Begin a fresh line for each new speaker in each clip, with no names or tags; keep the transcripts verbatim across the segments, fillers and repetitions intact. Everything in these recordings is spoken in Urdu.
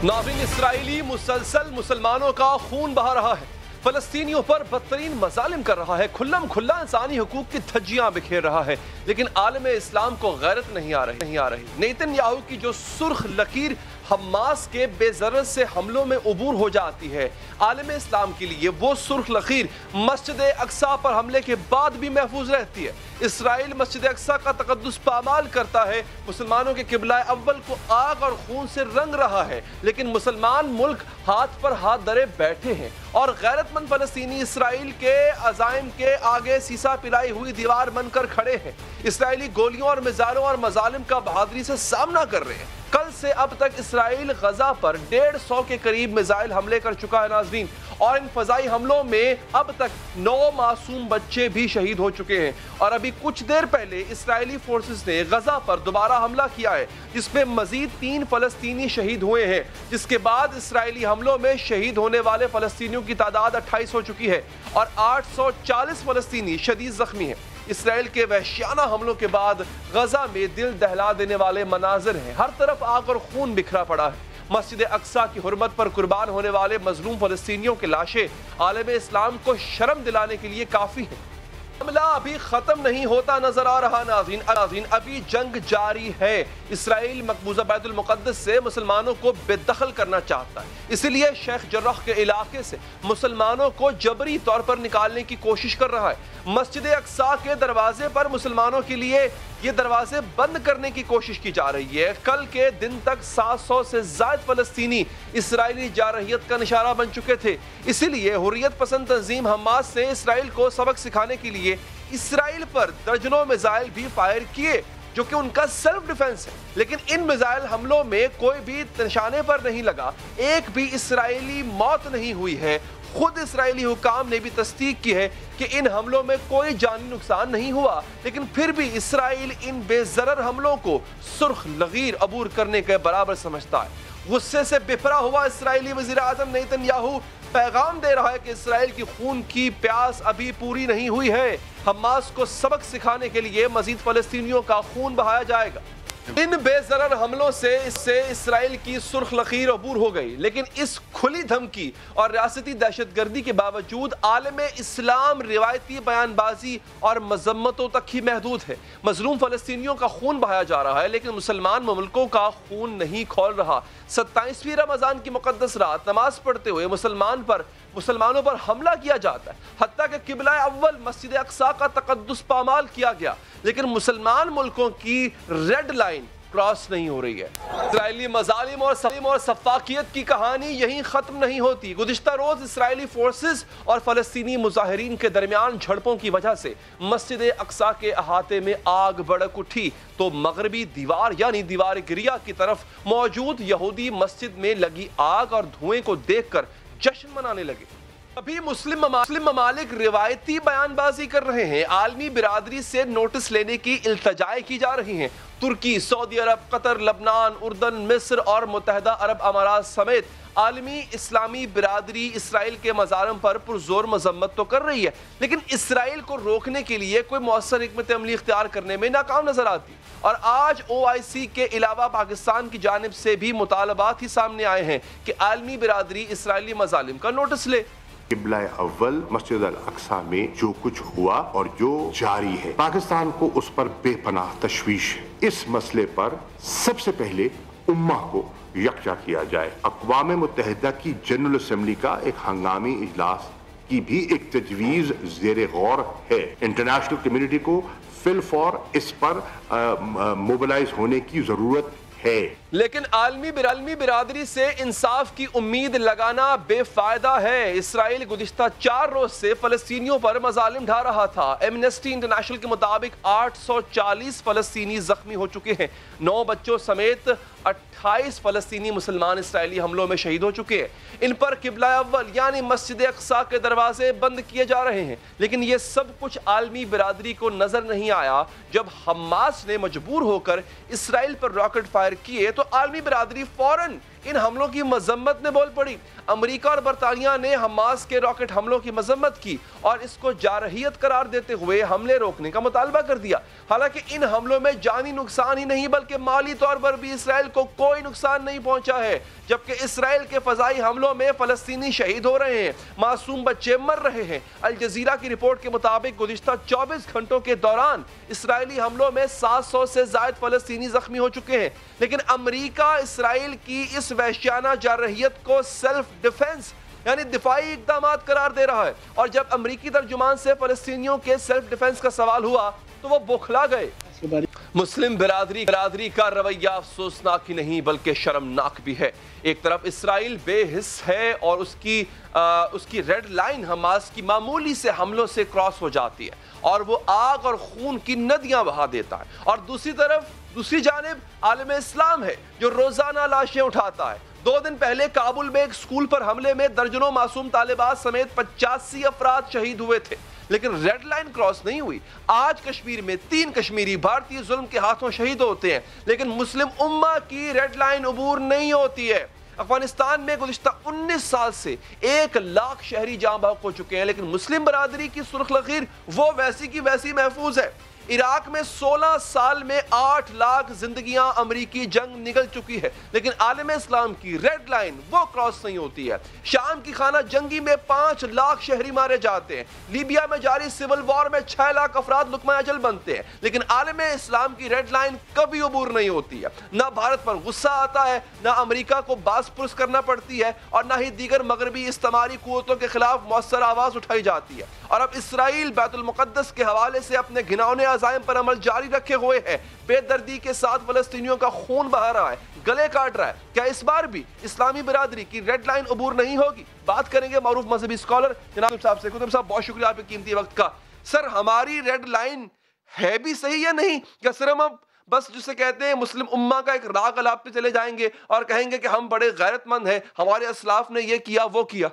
नाज़रीन, इसराइली मुसलसल मुसलमानों का खून बहा रहा है, फलस्तीनियों पर बदतरीन मजालिम कर रहा है, खुल्लम खुल्ला इंसानी हुकूक की धज्जियां बिखेर रहा है, लेकिन आलम इस्लाम को गैरत नहीं आ रही नहीं आ रही नेतन्याहू की जो सुर्ख लकीर हमास के बेज़रत से हमलों में उबूर हो जाती है, आलम इस्लाम के लिए वो सुर्ख लकीर मस्जिद अक्सा पर हमले के बाद भी महफूज रहती है। इसराइल मस्जिद अक्सा का तकद्दुस पामाल करता है, मुसलमानों के किबला अव्वल को आग और खून से रंग रहा है, लेकिन मुसलमान मुल्क हाथ पर हाथ धरे बैठे हैं और गैरतमंद फलस्तीनी इसराइल के अज़ाइम के आगे सीसा पिलाई हुई दीवार बनकर खड़े हैं। इसराइली गोलियों और मिसाइलों और मजालिम का बहादुरी से सामना कर रहे हैं। कल से अब तक इसराइल गजा पर डेढ़ सौ के करीब मिसाइल हमले कर चुका है नाज़रीन, और इन फजाई हमलों में अब तक नौ मासूम बच्चे भी शहीद हो चुके हैं। और अभी कुछ देर पहले इसराइली फोर्सेस ने गजा पर दोबारा हमला किया है, जिसमें मजीद तीन फलस्तीनी शहीद हुए हैं, जिसके बाद इसराइली हमलों में शहीद होने वाले फलस्तीनियों की तादाद अट्ठाईस हो चुकी है और आठ सौ चालीस फलस्तीनी शदीद जख्मी हैं। इसराइल के वहशियाना हमलों के बाद गजा में दिल दहला देने वाले मनाजिर हैं, हर तरफ आग और खून बिखरा पड़ा है। मस्जिद अक्सा की हुर्मत पर कुर्बान होने वाले मजलूम फलस्तीनियों के लाशें आलम इस्लाम को शर्म दिलाने के लिए काफी है। हमला अभी खत्म नहीं होता नजर आ रहा नाज़रीन, नाज़रीन अभी जंग जारी है। इसराइल मकबूजा बैतुल मुक़द्दस से मुसलमानों को बेदखल करना चाहता है, इसलिए शेख जर्राह के इलाके से मुसलमानों को जबरी तौर पर निकालने की कोशिश कर रहा है। मस्जिद अक्सा के दरवाजे पर मुसलमानों के लिए ये दरवाजे बंद करने की कोशिश की जा रही है। कल के दिन तक सात सौ से ज़ायद फलस्तीनी इसराइली जारहियत का निशाना बन चुके थे, इसीलिए हुर्रियत पसंद तंजीम हमास ने इसराइल को सबक सिखाने के लिए इसराइल पर दर्जनों मिसाइल भी फायर किए, जो कि उनका सेल्फ डिफेंस है। लेकिन इन मिसाइल हमलों में कोई भी निशाने पर नहीं लगा, एक भी इसराइली मौत नहीं हुई है। खुद इसराइली हुकाम ने भी तस्दीक की है कि इन हमलों में कोई जानी नुकसान नहीं हुआ, लेकिन फिर भी इसराइल इन बेज़रर हमलों को सुर्ख लकीर अबूर करने के बराबर समझता है। गुस्से से बिफरा हुआ इसराइली वज़ीर आज़म नेतन्याहू पैगाम दे रहा है कि इसराइल की खून की प्यास अभी पूरी नहीं हुई है। हमास को सबक सिखाने के लिए मजीद फलस्तीनियों का खून बहाया जाएगा। इन बेज़रर हमलों से इससे इसराइल की सुर्ख लकीर अबूर हो गई, लेकिन इस खुली धमकी और रियासती दहशतगर्दी के बावजूद आलम इस्लाम रिवायती बयानबाजी और मजम्मतों तक ही महदूद है। मजलूम फलस्तीनियों का खून बहाया जा रहा है, लेकिन मुसलमान मुल्कों का खून नहीं खोल रहा। सत्ताईसवीं रमज़ान की मुक़द्दस रात नमाज पढ़ते हुए मुसलमान पर मुसलमानों पर हमला किया जाता है, हत्ता कि किबला अव्वल मस्जिद अक्सा का तकद्दुस पामाल किया गया, लेकिन मुसलमान मुल्कों की रेड लाइन क्रॉस नहीं हो रही है। इसराइली मजालिम और सलीम और सफाकियत की कहानी यहीं ख़त्म नहीं होती। गुज़िश्ता रोज़ इसराइली फोर्सेस और फ़लस्तीनी मुजाहिरीन के दरमियान झड़पों की वजह से मस्जिद अक्सा के अहाते में आग भड़क उठी, तो मगरबी दीवार यानी दीवार गिरिया की तरफ मौजूद यहूदी मस्जिद में लगी आग और धुएं को देखकर जश्न मनाने लगे। अभी मुस्लिम मुस्लिम ममालिक रिवायती बयानबाजी कर रहे हैं, आलमी बिरादरी से नोटिस लेने की इल्तजाएं की जा रही हैं। तुर्की, सऊदी अरब, कतर, लबनान, उर्दन, मिस्र और मुत्तहिदा अरब अमारात समेत आलमी इस्लामी बिरादरी इसराइल के मज़ालिम पर पुरजोर मजम्मत तो कर रही है, लेकिन इसराइल को रोकने के लिए कोई मौसर हिकमत अमली इख्तियार करने में नाकाम नजर आती। और आज ओ आई सी के अलावा पाकिस्तान की जानिब से भी मुतालबात ही सामने आए हैं कि आलमी बिरादरी इसराइली मज़ालिम का नोटिस ले।
किबला अव्वल मस्जिद अल अक्सा में जो कुछ हुआ और जो जारी है, पाकिस्तान को उस पर बेपनाह तशवीश है। इस मसले पर सबसे पहले उम्मा को यकजा किया जाए। अक़वाम मुत्तहिदा की जनरल असम्बली का एक हंगामी इजलास की भी एक तजवीज़ ज़ेरे गौर है। इंटरनेशनल कम्युनिटी को फिल फॉर इस पर मोबिलाइज होने की जरूरत है।
लेकिन आलमी बिरालमी बिरादरी से इंसाफ की उम्मीद लगाना बेफायदा है। इसराइल गुज़िश्ता चार रोज से फलस्तीनियों पर मजालिम ढा रहा था। एमनेस्टी इंटरनेशनल के मुताबिक आठ सौ चालीस फलस्तीनी जख्मी हो चुके हैं। नौ बच्चों समेत अट्ठाईस फलस्तीनी मुसलमान इसराइली हमलों में शहीद हो चुके हैं। इन पर किबला अव्वल यानी मस्जिद अक्सा के दरवाजे बंद किए जा रहे हैं, लेकिन ये सब कुछ आलमी बिरादरी को नजर नहीं आया। जब हमास ने मजबूर होकर इसराइल पर रॉकेट फायर किए तो تو عالمی برادری فوراً ان حملوں کی مذمت میں بول پڑی۔ امریکہ اور برطانیہ نے حماس کے راکٹ حملوں کی مذمت کی اور اس کو جارحیت قرار دیتے ہوئے حملے روکنے کا مطالبہ کر دیا۔ حالانکہ ان حملوں میں جانی نقصان ہی نہیں بلکہ مالی طور پر بھی اسرائیل کو کوئی نقصان نہیں پہنچا ہے، جبکہ اسرائیل کے فضائی حملوں میں فلسطینی شہید ہو رہے ہیں، معصوم بچے مر رہے ہیں۔ الجزیرہ کی رپورٹ کے مطابق گزشتہ چوبیس گھنٹوں کے دوران اسرائیلی حملوں میں سات سو سے زائد فلسطینی زخمی ہو چکے ہیں، لیکن امریکہ اسرائیل کی اس وحشیانہ جارحیت کو سیلف ڈیفنس یعنی دفاعی اقدامات قرار دے رہا ہے، اور جب امریکی ترجمان سے فلسطینیوں کے سیلف ڈیفنس کا سوال ہوا تو وہ بوکھلا گئے۔ مسلم برادری برادری کا رویہ افسوسناک ہی نہیں بلکہ شرمناک بھی ہے۔ ایک طرف اسرائیل بے حس ہے اور اس کی آ, اس کی ریڈ لائن حماس کی معمولی سے حملوں سے کراس ہو جاتی ہے اور وہ آگ اور خون کی ندیاں بہا دیتا ہے، اور دوسری طرف دوسری جانب عالم اسلام ہے جو روزانہ لاشیں اٹھاتا ہے۔ دو دن پہلے کابل میں ایک سکول پر حملے میں درجنوں معصوم طالبات سمیت پچاسی افراد شہید ہوئے تھے، لیکن ریڈ لائن کراس نہیں ہوئی۔ آج کشمیر میں تین کشمیری بھارتی ظلم کے ہاتھوں شہید ہوتے ہیں، لیکن مسلم امہ کی ریڈ لائن عبور نہیں ہوتی ہے۔ افغانستان میں گزشتہ انیس سال سے ایک لاکھ شہری جاں بحق ہو چکے ہیں، لیکن مسلم برادری کی سرخ لکیر وہ ویسی کی ویسی محفوظ ہے۔ عراق میں سولہ سال میں آٹھ لاکھ زندگیاں امریکی جنگ نگل چکی ہے، لیکن عالم اسلام کی ریڈ لائن وہ کراس نہیں ہوتی ہے۔ شام کی خانہ جنگی میں پانچ لاکھ شہری مارے جاتے ہیں، لیبیا میں جاری سول وار میں چھ لاکھ افراد لقمہ اجل بنتے ہیں، لیکن عالم اسلام کی ریڈ لائن کبھی عبور نہیں ہوتی ہے۔ نہ بھارت پر غصہ آتا ہے، نہ امریکہ کو باس پرس کرنا پڑتی ہے، اور نہ ہی دیگر مغربی استعماری قوتوں کے خلاف مؤثر آواز اٹھائی جاتی ہے۔ اور اب اسرائیل بیت المقدس کے حوالے سے اپنے گھناؤنے عزائم پر عمل جاری رکھے ہوئے ہے، بے دردی کے ساتھ فلسطینیوں کا خون بہا رہا ہے، گلے کاٹ رہا ہے۔ کیا اس بار بھی اسلامی برادری کی ریڈ لائن عبور نہیں ہوگی؟ بات کریں گے معروف مذہبی اسکالر جناب صاحب سے۔ کتب صاحب بہت شکریہ آپ کے قیمتی وقت کا۔ سر، ہماری ریڈ لائن ہے بھی صحیح یا نہیں؟ کیا سر ہم اب بس جسے کہتے ہیں مسلم امہ کا ایک راگ الاپ پہ چلے جائیں گے اور کہیں گے کہ ہم بڑے غیرت مند ہیں، ہمارے اسلاف نے یہ کیا وہ کیا؟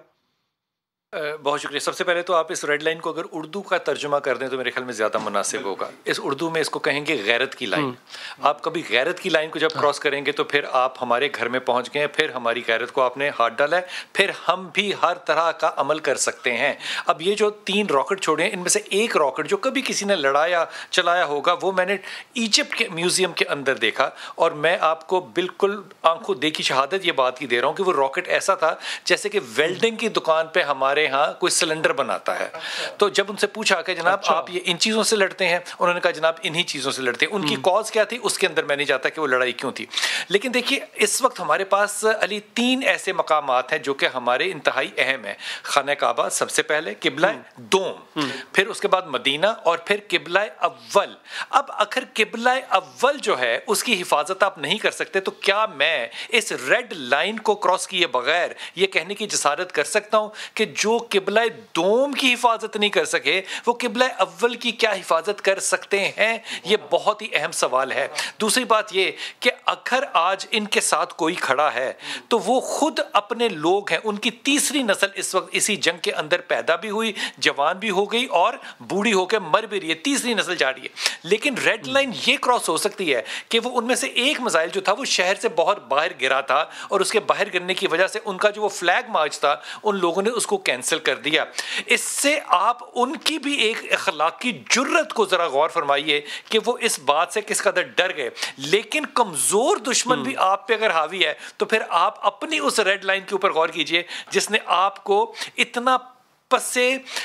بہت شکریہ۔ سب سے پہلے تو آپ اس ریڈ لائن کو اگر اردو کا ترجمہ کر دیں تو میرے خیال میں زیادہ مناسب ہوگا۔ اس اردو میں اس کو کہیں گے غیرت کی لائن۔ آپ کبھی غیرت کی لائن کو جب کراس کریں گے تو پھر آپ ہمارے گھر میں پہنچ گئے ہیں، پھر ہماری غیرت کو آپ نے ہاتھ ڈالا ہے، پھر ہم بھی ہر طرح کا عمل کر سکتے ہیں۔ اب یہ جو تین راکٹ چھوڑے ہیں ان میں سے ایک راکٹ جو کبھی کسی نے لڑایا چلایا ہوگا وہ میں نے ایجپٹ کے میوزیم کے اندر دیکھا، اور میں آپ کو بالکل آنکھوں دیکھی شہادت یہ بات کی دے رہا ہوں کہ وہ راکٹ ایسا تھا جیسے کہ ویلڈنگ کی دکان پہ ہمارے ہاں کوئی سلنڈر بناتا ہے۔ تو جب ان سے پوچھا کہ جناب آپ یہ ان چیزوں سے لڑتے ہیں، انہوں نے کہا جناب انہی چیزوں سے لڑتے ہیں۔ ان کی کاز کیا تھی اس کے اندر میں نہیں جاتا کہ وہ لڑائی کیوں تھی، لیکن دیکھیے اس وقت ہمارے پاس علی تین ایسے مقامات ہیں جو کہ ہمارے انتہائی اہم ہیں۔ خانہ کعبہ سب سے پہلے، قبلہ دوم، پھر اس کے بعد مدینہ، اور پھر قبلہ اول۔ اب اگر قبلہ اول جو ہے اس کی حفاظت آپ نہیں کر سکتے تو کیا میں اس ریڈ لائن کو کراس کیے بغیر یہ کہنے کی جسارت کر سکتا ہوں کہ جو قبلہ دوم کی حفاظت نہیں کر سکے وہ قبلہ اول کی کیا حفاظت کر سکتے ہیں؟ یہ بہت ہی اہم سوال ہے۔ دوسری بات یہ کہ اگر آج ان کے ساتھ کوئی کھڑا ہے تو وہ خود اپنے لوگ ہیں، ان کی تیسری نسل اس وقت اسی جنگ کے اندر پیدا بھی ہوئی، جوان بھی ہو گئی اور بوڑھی ہو کے مر بھی رہی ہے، تیسری نسل جا رہی ہے۔ لیکن ریڈ لائن یہ کراس ہو سکتی ہے کہ وہ ان میں سے ایک میزائل جو تھا وہ شہر سے بہت باہر گرا تھا، اور اس کے باہر گرنے کی وجہ سے ان کا جو وہ فلیگ مارچ تھا ان لوگوں نے اس کو کینسل کر دیا۔ اس سے آپ ان کی بھی ایک اخلاقی جرت کو ذرا غور فرمائیے کہ وہ اس بات سے کس قدر ڈر گئے۔ لیکن کمزور دشمن بھی آپ پہ اگر حاوی ہے تو پھر آپ اپنی اس ریڈ لائن کے اوپر غور کیجئے جس نے آپ کو اتنا پسے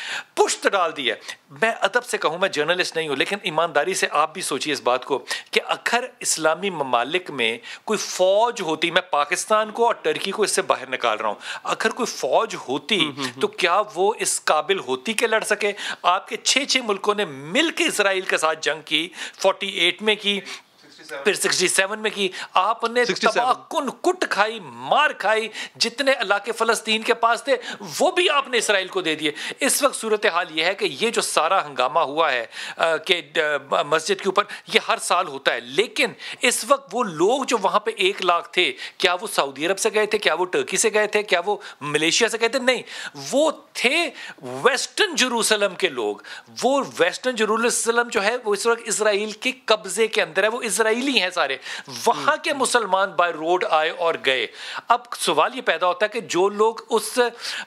پشت ڈال دی ہے۔ میں ادب سے کہوں، میں جرنلسٹ نہیں ہوں، لیکن ایمانداری سے آپ بھی سوچیے اس بات کو کہ اگر اسلامی ممالک میں کوئی فوج ہوتی، میں پاکستان کو اور ٹرکی کو اس سے باہر نکال رہا ہوں، اگر کوئی فوج ہوتی تو کیا وہ اس قابل ہوتی کہ لڑ سکے؟ آپ کے چھ چھ ملکوں نے مل کے اسرائیل کے ساتھ جنگ کی، فورٹی ایٹ میں کی، پھر سکسٹی سیون میں کی، آپ نے تباہ کن کٹ کھائی، مار کھائی، جتنے علاقے فلسطین کے پاس تھے وہ بھی آپ نے اسرائیل کو دے دیے۔ اس وقت صورتحال یہ ہے کہ یہ جو سارا ہنگامہ ہوا ہے کہ مسجد کے اوپر، یہ ہر سال ہوتا ہے، لیکن اس وقت وہ لوگ جو وہاں پہ ایک لاکھ تھے، کیا وہ سعودی عرب سے گئے تھے؟ کیا وہ ٹرکی سے گئے تھے؟ کیا وہ ملیشیا سے گئے تھے؟ نہیں، وہ تھے ویسٹرن جروسلم کے لوگ۔ وہ ویسٹرن جروسلم جو ہے وہ اس وقت اسرائیل کے قبضے کے اندر ہے، وہ اسرائیل اسرائیلی ہیں سارے, وہاں کے مسلمان بائی روڈ آئے اور گئے. اب سوال یہ پیدا ہوتا ہے کہ جو لوگ اس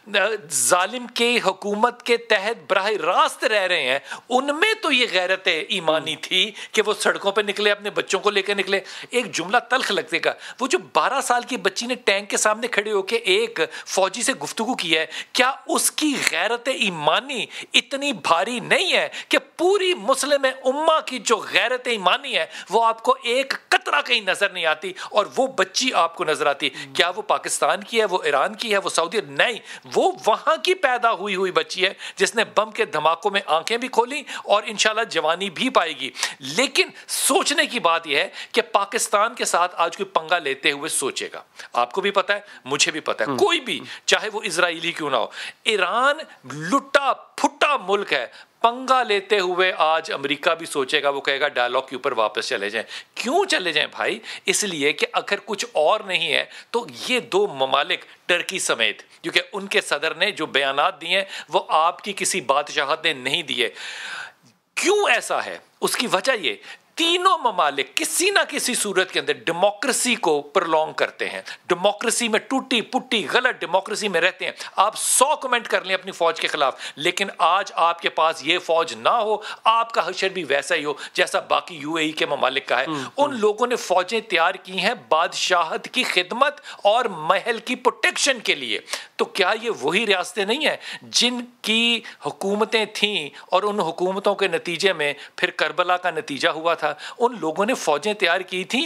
ظالم کے حکومت کے تحت براہ راست رہ رہے ہیں, ان میں تو یہ غیرت ایمانی تھی کہ وہ سڑکوں پہ نکلے, اپنے بچوں کو لے کے نکلے. ایک جملہ تلخ لگتے گا, وہ جو بارہ سال کی بچی نے ٹینک کے سامنے کھڑے ہو کے ایک فوجی سے گفتگو کی ہے, کیا اس کی غیرت ایمانی اتنی بھاری نہیں ہے کہ پوری مسلم امہ کی جو غیرت ایمانی ہے وہ آپ کو ایک قطرہ کہیں نظر نہیں آتی, اور وہ بچی آپ کو نظر آتی؟ کیا وہ پاکستان کی ہے, وہ ایران کی ہے, وہ سعودی؟ نہیں, وہ وہاں کی پیدا ہوئی ہوئی بچی ہے جس نے بم کے دھماکوں میں آنکھیں بھی کھولی اور انشاءاللہ جوانی بھی پائے گی. لیکن سوچنے کی بات یہ ہے کہ پاکستان کے ساتھ آج کوئی پنگا لیتے ہوئے سوچے گا, آپ کو بھی پتا ہے, مجھے بھی پتا ہے, کوئی بھی چاہے وہ اسرائیلی کیوں نہ ہو, ایران لٹا پھٹا ملک ہے, پنگا لیتے ہوئے آج امریکہ بھی سوچے گا, وہ کہے گا ڈائلاگ کے اوپر واپس چلے جائیں. کیوں چلے جائیں بھائی؟ اس لیے کہ اگر کچھ اور نہیں ہے تو یہ دو ممالک ٹرکی سمیت, کیونکہ ان کے صدر نے جو بیانات دیے ہیں وہ آپ کی کسی بادشاہت نے نہیں دیے. کیوں ایسا ہے؟ اس کی وجہ یہ, تینوں ممالک کسی نہ کسی صورت کے اندر ڈیموکریسی کو پرلونگ کرتے ہیں, ڈیموکریسی میں ٹوٹی پٹی غلط ڈیموکریسی میں رہتے ہیں. آپ سو کمنٹ کر لیں اپنی فوج کے خلاف, لیکن آج آپ کے پاس یہ فوج نہ ہو, آپ کا حشر بھی ویسا ہی ہو جیسا باقی یو اے ای کے ممالک کا ہے. ان لوگوں نے فوجیں تیار کی ہیں بادشاہت کی خدمت اور محل کی پروٹیکشن کے لیے. تو کیا یہ وہی ریاستیں نہیں ہیں جن کی حکومتیں تھیں اور ان حکومتوں کے نتیجے میں پھر کربلا کا نتیجہ ہوا تھا؟ ان لوگوں نے فوجیں تیار کی تھیں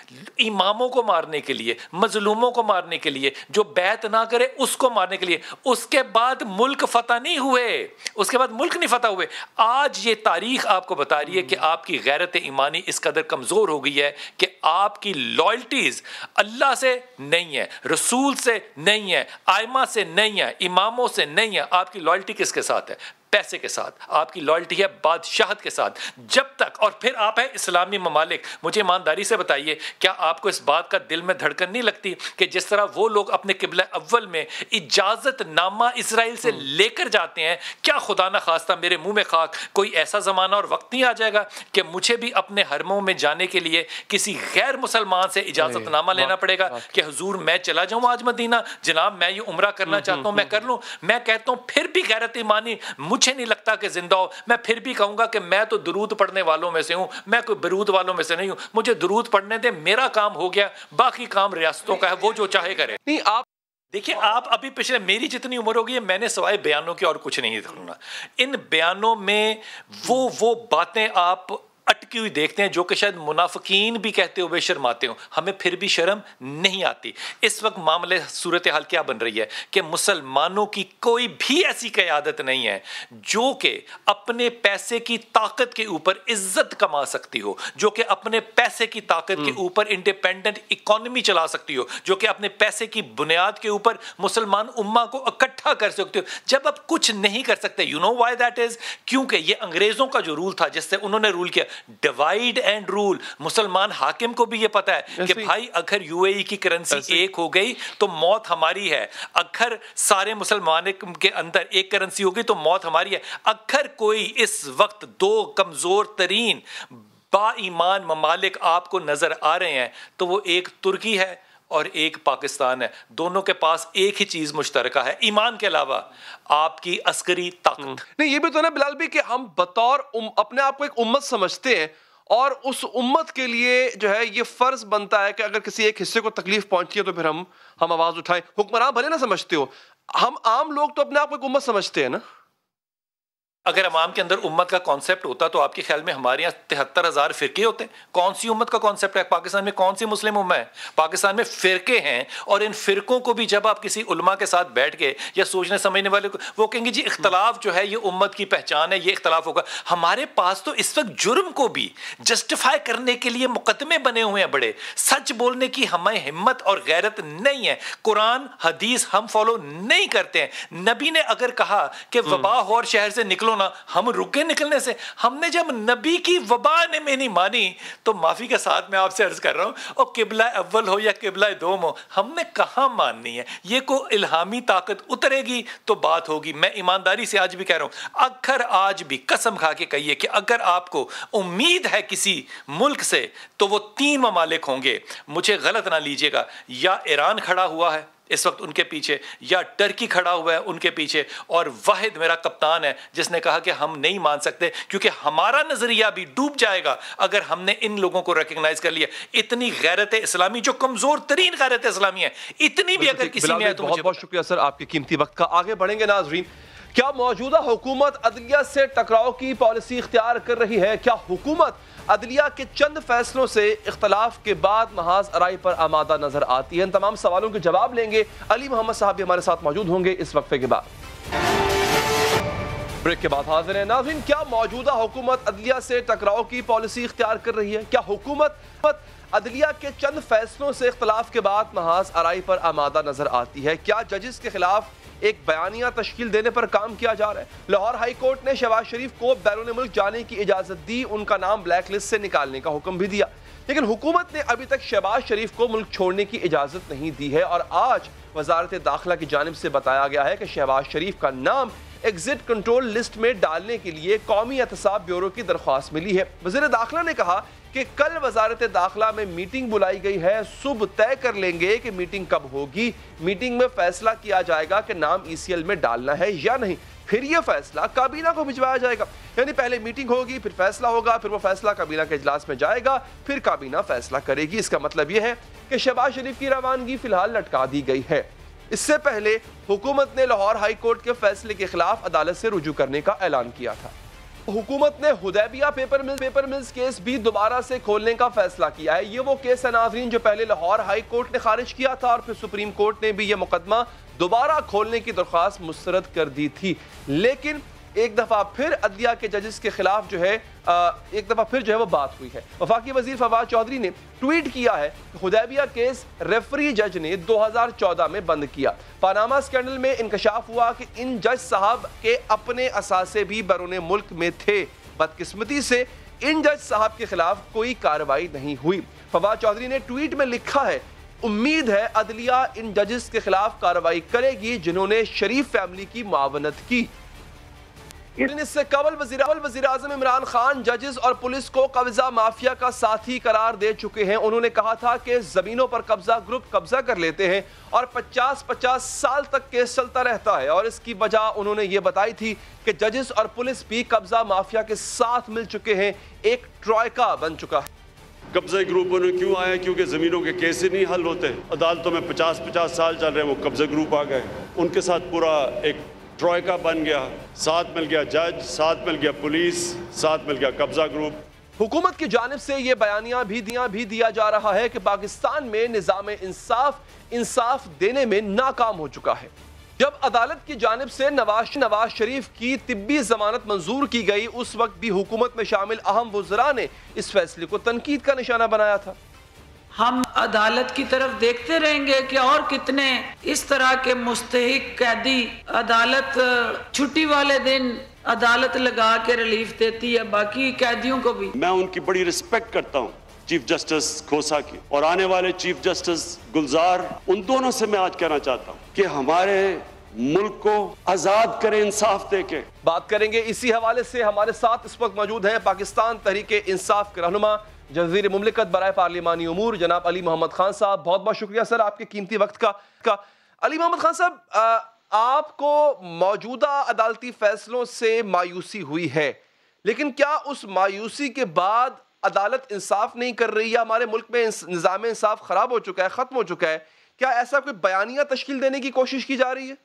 اماموں کو مارنے کے لیے, مظلوموں کو مارنے کے لیے, جو بیعت نہ کرے اس کو مارنے کے لیے. اس کے بعد ملک فتح نہیں ہوئے, اس کے بعد ملک نہیں فتح ہوئے. آج یہ تاریخ آپ کو بتا رہی ہے کہ آپ کی غیرت ایمانی اس قدر کمزور ہو گئی ہے کہ آپ کی لائلٹیز اللہ سے نہیں ہے, رسول سے نہیں ہے, آئمہ سے نہیں ہے, اماموں سے نہیں ہے. آپ کی لائلٹی کس کے ساتھ ہے؟ پیسے کے ساتھ. آپ کی لائلٹی ہے بادشاہت کے ساتھ. جب تک, اور پھر آپ ہیں اسلامی ممالک, مجھے ایمانداری سے بتائیے کیا آپ کو اس بات کا دل میں دھڑکن نہیں لگتی کہ جس طرح وہ لوگ اپنے قبلہ اول میں اجازت نامہ اسرائیل سے لے کر جاتے ہیں, کیا خدا نہ خواستہ میرے منہ میں خاک کوئی ایسا زمانہ اور وقت نہیں آ جائے گا کہ مجھے بھی اپنے حرموں میں جانے کے لیے کسی غیر مسلمان سے اجازت نامہ لینا پڑے گا کہ حضور میں چلا جاؤں آج مدینہ, جناب میں یہ عمرہ کرنا چاہتا ہوں, میں کر لوں؟ میں کہتا ہوں پھر بھی غیرت ایمانی مجھے نہیں لگتا کہ زندہ ہو. میں پھر بھی کہوں گا کہ میں تو درود پڑھنے والوں میں سے ہوں, میں کوئی برود والوں میں سے نہیں ہوں. مجھے درود پڑھنے دے, میرا کام ہو گیا, باقی کام ریاستوں کا ہے, وہ جو چاہے کرے.
نہیں, آپ
دیکھیں, آپ ابھی پچھلے, میری جتنی عمر ہوگی میں نے سوائے بیانوں کے اور کچھ نہیں سنا. ان بیانوں میں وہ وہ باتیں آپ اٹکی ہوئی دیکھتے ہیں جو کہ شاید منافقین بھی کہتے ہوئے شرماتے ہوں. ہمیں پھر بھی شرم نہیں آتی. اس وقت معاملے صورتحال کیا بن رہی ہے کہ مسلمانوں کی کوئی بھی ایسی قیادت نہیں ہے جو کہ اپنے پیسے کی طاقت کے اوپر عزت کما سکتی ہو, جو کہ اپنے پیسے کی طاقت کے اوپر انڈیپینڈنٹ اکانومی چلا سکتی ہو, جو کہ اپنے پیسے کی بنیاد کے اوپر مسلمان امہ کو اکٹھا کر سکتی ہو. جب آپ کچھ نہیں کر سکتے, you know why that is, کیونکہ یہ انگریزوں کا جو رول تھا جس سے انہوں نے رول کیا, ڈیوائیڈ اینڈ رول. مسلمان حاکم کو بھی یہ پتا ہے کہ بھائی اگر یو اے ای کی کرنسی ایک ہو گئی تو موت ہماری ہے, اگر سارے مسلمان کے اندر ایک کرنسی ہوگی تو موت ہماری ہے. اگر کوئی اس وقت دو کمزور ترین با ایمان ممالک آپ کو نظر آ رہے ہیں تو وہ ایک ترکی ہے اور ایک پاکستان ہے. دونوں کے پاس ایک ہی چیز مشترکہ ہے ایمان کے علاوہ, آپ کی عسکری طاقت.
نہیں, یہ بھی تو نا بلال بھی کہ ہم بطور اپنے آپ کو ایک امت سمجھتے ہیں, اور اس امت کے لیے جو ہے یہ فرض بنتا ہے کہ اگر کسی ایک حصے کو تکلیف پہنچتی ہے تو پھر ہم ہم آواز اٹھائیں. حکمران بھلے نہ سمجھتے ہو, ہم عام لوگ تو اپنے آپ کو ایک امت سمجھتے ہیں نا.
اگر عوام کے اندر امت کا کانسیپٹ ہوتا تو آپ کے خیال میں ہمارے یہاں تہتر ہزار فرقے ہوتے ہیں؟ کون سی امت کا کانسیپٹ ہے پاکستان میں؟ کون سی مسلم امت ہے پاکستان میں؟ فرقے ہیں, اور ان فرقوں کو بھی جب آپ کسی علماء کے ساتھ بیٹھ کے یا سوچنے سمجھنے والے کو, وہ کہیں گے جی اختلاف جو ہے یہ امت کی پہچان ہے, یہ اختلاف ہوگا. ہمارے پاس تو اس وقت جرم کو بھی جسٹیفائی کرنے کے لیے مقدمے بنے ہوئے ہیں بڑے. سچ بولنے کی ہمیں ہمت اور غیرت نہیں ہے. قرآن حدیث ہم فالو نہیں کرتے ہیں. نبی نے اگر کہا کہ وبا ہو اور شہر سے نکلو نکلو نا. ہم رکے نکلنے سے. ہم نے جب نبی کی وبا نے میں نہیں مانی تو معافی کے ساتھ میں آپ سے عرض کر رہا ہوں اور قبلہ اول ہو یا قبلہ دوم ہو, ہم نے کہاں ماننی ہے. یہ کو الہامی طاقت اترے گی تو بات ہوگی. میں ایمانداری سے آج بھی کہہ رہا ہوں, اگر آج بھی قسم کھا کے کہیے کہ اگر آپ کو امید ہے کسی ملک سے تو وہ تین ممالک ہوں گے. مجھے غلط نہ لیجیے گا, یا ایران کھڑا ہوا ہے اس وقت ان کے پیچھے, یا ٹرکی کھڑا ہوا ہے ان کے پیچھے, اور واحد میرا کپتان ہے جس نے کہا کہ ہم نہیں مان سکتے کیونکہ ہمارا نظریہ بھی ڈوب جائے گا اگر ہم نے ان لوگوں کو ریکگنائز کر لیا. اتنی غیرت اسلامی جو کمزور ترین غیرت اسلامی ہے, اتنی بھی اگر کسی میں ہے تو
بہت بہت شکریہ سر آپ کے قیمتی وقت کا. آگے بڑھیں گے ناظرین. کیا موجودہ حکومت عدلیہ سے ٹکراؤ کی پالیسی اختیار کر رہی ہے؟ کیا حکومت عدلیہ کے چند فیصلوں سے اختلاف کے بعد محاذ آرائی پر آمادہ نظر آتی ہے؟ ان تمام سوالوں کے جواب لیں گے. علی محمد صاحب بھی ہمارے ساتھ موجود ہوں گے اس وقفے کے بعد. بریک کے بعد حاضر ہیں. ناظرین, کیا موجودہ حکومت عدلیہ سے ٹکراؤ کی پالیسی اختیار کر رہی ہے؟ کیا حکومت عدلیہ کے چند فیصلوں سے اختلاف کے بعد محاذ آرائی پر آمادہ نظر آتی ہے؟ کیا ججز کے خلاف ایک بیانیہ تشکیل دینے پر کام کیا جا رہا ہے؟ لاہور ہائی کورٹ نے شہباز شریف کو بیرون ملک جانے کی اجازت دی, ان کا نام بلیک لسٹ سے نکالنے کا حکم بھی دیا, لیکن حکومت نے ابھی تک شہباز شریف کو ملک چھوڑنے کی اجازت نہیں دی ہے. اور آج وزارت داخلہ کی جانب سے بتایا گیا ہے کہ شہباز شریف کا نام ایگزٹ کنٹرول لسٹ میں ڈالنے کے لیے قومی احتساب بیورو کی درخواست ملی ہے. وزیر داخلہ نے کہا کہ کل وزارت داخلہ میں میٹنگ بلائی گئی ہے, صبح طے کر لیں گے کہ میٹنگ کب ہوگی. میٹنگ میں فیصلہ کیا جائے گا کہ نام ای سی ایل میں ڈالنا ہے یا نہیں, پھر یہ فیصلہ کابینہ کو بھجوایا جائے گا. یعنی پہلے میٹنگ ہوگی, پھر فیصلہ ہوگا, پھر وہ فیصلہ کابینہ کے اجلاس میں جائے گا, پھر کابینہ فیصلہ کرے گی. اس کا مطلب یہ ہے کہ شہباز شریف کی روانگی فی الحال لٹکا دی گئی ہے. اس سے پہلے حکومت نے لاہور ہائی کورٹ کے فیصلے کے خلاف عدالت سے رجوع کرنے کا اعلان کیا تھا. حکومت نے Hudaibiya paper mill paper mills case بھی دوبارہ سے کھولنے کا فیصلہ کیا ہے. یہ وہ کیس ہے ناظرین جو پہلے لاہور ہائی کورٹ نے خارج کیا تھا اور پھر سپریم کورٹ نے بھی یہ مقدمہ دوبارہ کھولنے کی درخواست مسترد کر دی تھی. لیکن ایک دفعہ پھر عدلیہ کے ججز کے خلاف جو ہے ایک دفعہ پھر جو ہے وہ بات ہوئی ہے. وفاقی وزیر فواد چودھری نے ٹویٹ کیا ہے کہ حدیبیہ کیس ریفری جج نے دو ہزار چودہ میں بند کیا. پاناما اسکینڈل میں انکشاف ہوا کہ ان جج صاحب کے اپنے اثاثے بھی بیرون ملک میں تھے. بدقسمتی سے ان جج صاحب کے خلاف کوئی کارروائی نہیں ہوئی. فواد چودھری نے ٹویٹ میں لکھا ہے, امید ہے عدلیہ ان ججز کے خلاف کارروائی کرے گی جنہوں نے شریف فیملی کی معاونت کی. اس سے قبل وزیر اعظم عمران خان ججز اور پولیس کو قبضہ مافیا کا ساتھی قرار دے چکے ہیں. انہوں نے کہا تھا کہ زمینوں پر قبضہ گروپ قبضہ کر لیتے ہیں اور پچاس پچاس سال تک کیس چلتا رہتا ہے, اور اس کی وجہ انہوں نے یہ بتائی تھی کہ ججز اور پولیس بھی قبضہ مافیا کے ساتھ مل چکے ہیں, ایک ٹرائکا بن چکا ہے.
قبضہ گروپوں نے کیوں آیا؟ کیونکہ زمینوں کے کیس ہی نہیں حل ہوتے. عدالتوں میں پچاس پچاس سال چل رہے ہیں, وہ قبضہ گروپ آ گئے, ان کے ساتھ پورا ایک ٹرائکا بن گیا. ساتھ مل گیا جج, ساتھ مل گیا پولیس, ساتھ مل گیا قبضہ گروپ.
حکومت کی جانب سے یہ بیانیہ بھی دیا بھی دیا جا رہا ہے کہ پاکستان میں نظام انصاف انصاف دینے میں ناکام ہو چکا ہے. جب عدالت کی جانب سے نواز نواز شریف کی طبی ضمانت منظور کی گئی, اس وقت بھی حکومت میں شامل اہم وزراء نے اس فیصلے کو تنقید کا نشانہ بنایا تھا.
ہم عدالت کی طرف دیکھتے رہیں گے کہ اور کتنے اس طرح کے مستحق قیدی عدالت چھٹی والے دن عدالت لگا کے ریلیف دیتی ہے, باقی قیدیوں کو بھی.
میں ان کی بڑی رسپیکٹ کرتا ہوں, چیف جسٹس کھوسا کی اور آنے والے چیف جسٹس گلزار. ان دونوں سے میں آج کہنا چاہتا ہوں کہ ہمارے ملک کو آزاد کریں انصاف دے کے.
بات کریں گے اسی حوالے سے. ہمارے ساتھ اس وقت موجود ہیں پاکستان تحریک انصاف کے رہنما وزیر مملکت برائے پارلیمانی امور جناب علی محمد خان صاحب. بہت بہت شکریہ سر آپ کے قیمتی وقت کا. علی محمد خان صاحب, آپ کو موجودہ عدالتی فیصلوں سے مایوسی ہوئی ہے, لیکن کیا اس مایوسی کے بعد عدالت انصاف نہیں کر رہی ہے؟ ہمارے ملک میں نظام انصاف خراب ہو چکا ہے, ختم ہو چکا ہے. کیا ایسا کوئی بیانیہ تشکیل دینے کی کوشش کی جا رہی ہے؟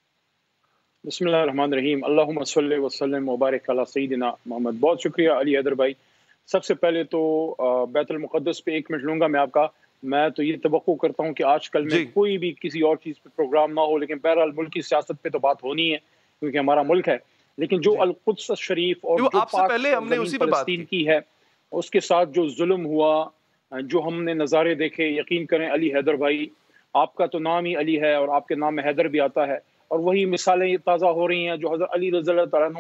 بسم اللہ الرحمن الرحیم. اللہم صلی وسلم وبارک علی سیدنا محمد. بہت شکریہ علی حیدر بھائی. سب سے پہلے تو بیت المقدس پہ ایک منٹ لوں گا میں آپ کا. میں تو یہ توقع کرتا ہوں کہ آج کل میں کوئی بھی کسی اور چیز پہ پروگرام نہ ہو, لیکن بہرحال ملک کی سیاست پہ تو بات ہونی ہے کیونکہ ہمارا ملک ہے. لیکن جو القدس شریف اور جو پاک زمین فلسطین کی ہے, اس کے ساتھ جو ظلم ہوا, جو ہم نے نظارے دیکھے, یقین کریں علی حیدر بھائی, آپ کا تو نام ہی علی ہے اور آپ کے نام میں حیدر بھی آتا ہے, اور وہی مثالیں تازہ ہو رہی ہیں جو حضرت علی رضی اللہ تعالیٰ عنہ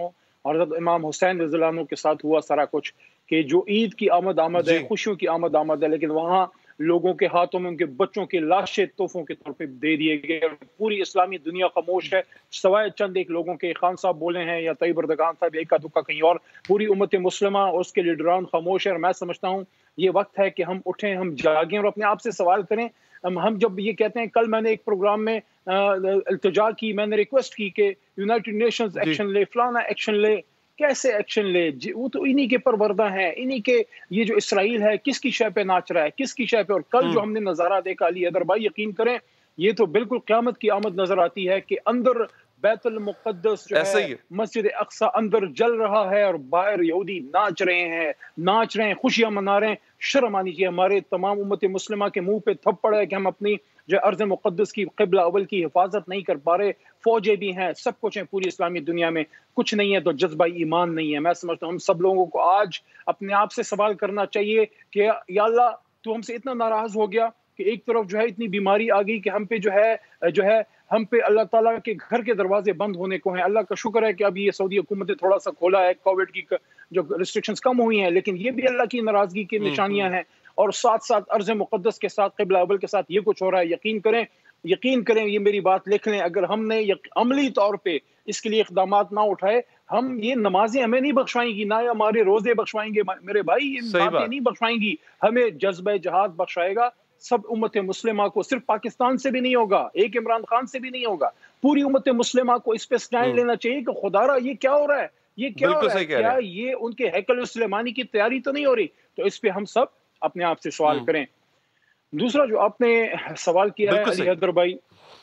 اور حضرت امام حسین رضی اللہ عنہ کے ساتھ ہوا سارا کچھ کہ جو عید کی آمد آمد ہے, خوشیوں کی آمد آمد ہے, لیکن وہاں لوگوں کے ہاتھوں میں ان کے بچوں کے لاشیں تحفوں کے طور پہ دے دیے گئے. پوری اسلامی دنیا خاموش ہے سوائے چند ایک لوگوں کے, خان صاحب بولے ہیں یا طیب اردگان صاحب ایک کا دکا کہیں اور, پوری امت مسلمہ اور اس کے لیڈران خاموش ہے. اور میں سمجھتا ہوں یہ وقت ہے کہ ہم اٹھیں, ہم جاگیں اور اپنے آپ سے سوال کریں. ہم جب یہ کہتے ہیں, کل میں نے ایک پروگرام میں التجا کی, میں نے ریکویسٹ کی کہ یونائٹڈ نیشنز ایکشن لے, فلانا ایکشن لے, کیسے ایکشن لے؟ وہ تو انہی کے پروردہ ہیں, انہی کے یہ جو اسرائیل ہے کس کی شے پہ ناچ رہا ہے, کس کی شے پہ. اور کل جو ہم نے نظارہ دیکھا علی حیدر بھائی, یقین کریں یہ تو بالکل قیامت کی آمد نظر آتی ہے کہ اندر بیت المقدس جو ہے مسجد اقصی اندر جل رہا ہے اور باہر یہودی ناچ رہے ہیں, ناچ رہے ہیں, خوشیاں منا رہے ہیں. شرم آنی چاہیے ہمارے تمام امت مسلمہ کے منہ پہ تھپڑ ہے کہ ہم اپنی جو ارض مقدس کی قبلہ اول کی حفاظت نہیں کر پا رہے. فوجیں بھی ہیں, سب کچھ ہیں پوری اسلامی دنیا میں, کچھ نہیں ہے تو جذبہ ایمان نہیں ہے. میں سمجھتا ہوں ہم سب لوگوں کو آج اپنے آپ سے سوال کرنا چاہیے کہ یا اللہ تو ہم سے اتنا ناراض ہو گیا کہ ایک طرف جو ہے اتنی بیماری آ گئی کہ ہم پہ جو ہے جو ہے ہم پہ اللہ تعالیٰ کے گھر کے دروازے بند ہونے کو ہیں. اللہ کا شکر ہے کہ اب یہ سعودی حکومت نے تھوڑا سا کھولا ہے, کووڈ کی جو ریسٹرکشنز کم ہوئی ہیں, لیکن یہ بھی اللہ کی ناراضگی کی نشانیاں ہیں. اور ساتھ ساتھ ارض مقدس کے ساتھ قبلہ اول کے ساتھ یہ کچھ ہو رہا ہے. یقین کریں یقین کریں یہ میری بات لکھ لیں, اگر ہم نے عملی طور پہ اس کے لیے اقدامات نہ اٹھائے, ہم یہ نمازیں ہمیں نہیں بخشوائیں گی, نہ ہمارے روزے بخشوائیں گے میرے بھائی, یہ باتیں نہیں بخشوائیں گی, ہمیں جذبہ جہاد بخشائے گا سب امت مسلمہ کو. صرف پاکستان سے بھی نہیں ہوگا, ایک عمران خان سے بھی نہیں ہوگا, پوری امت مسلمہ کو اس پہ سٹینڈ لینا چاہیے کہ خدا را یہ کیا ہو رہا ہے, یہ کیا ہو رہا ہے, کیا یہ ان کے ہیکل سلیمانی کی تیاری تو نہیں ہو رہی؟ تو اس پہ ہم سب اپنے آپ سے سوال کریں. دوسرا جو آپ نے سوال کیا ہے علی حیدر بھائی,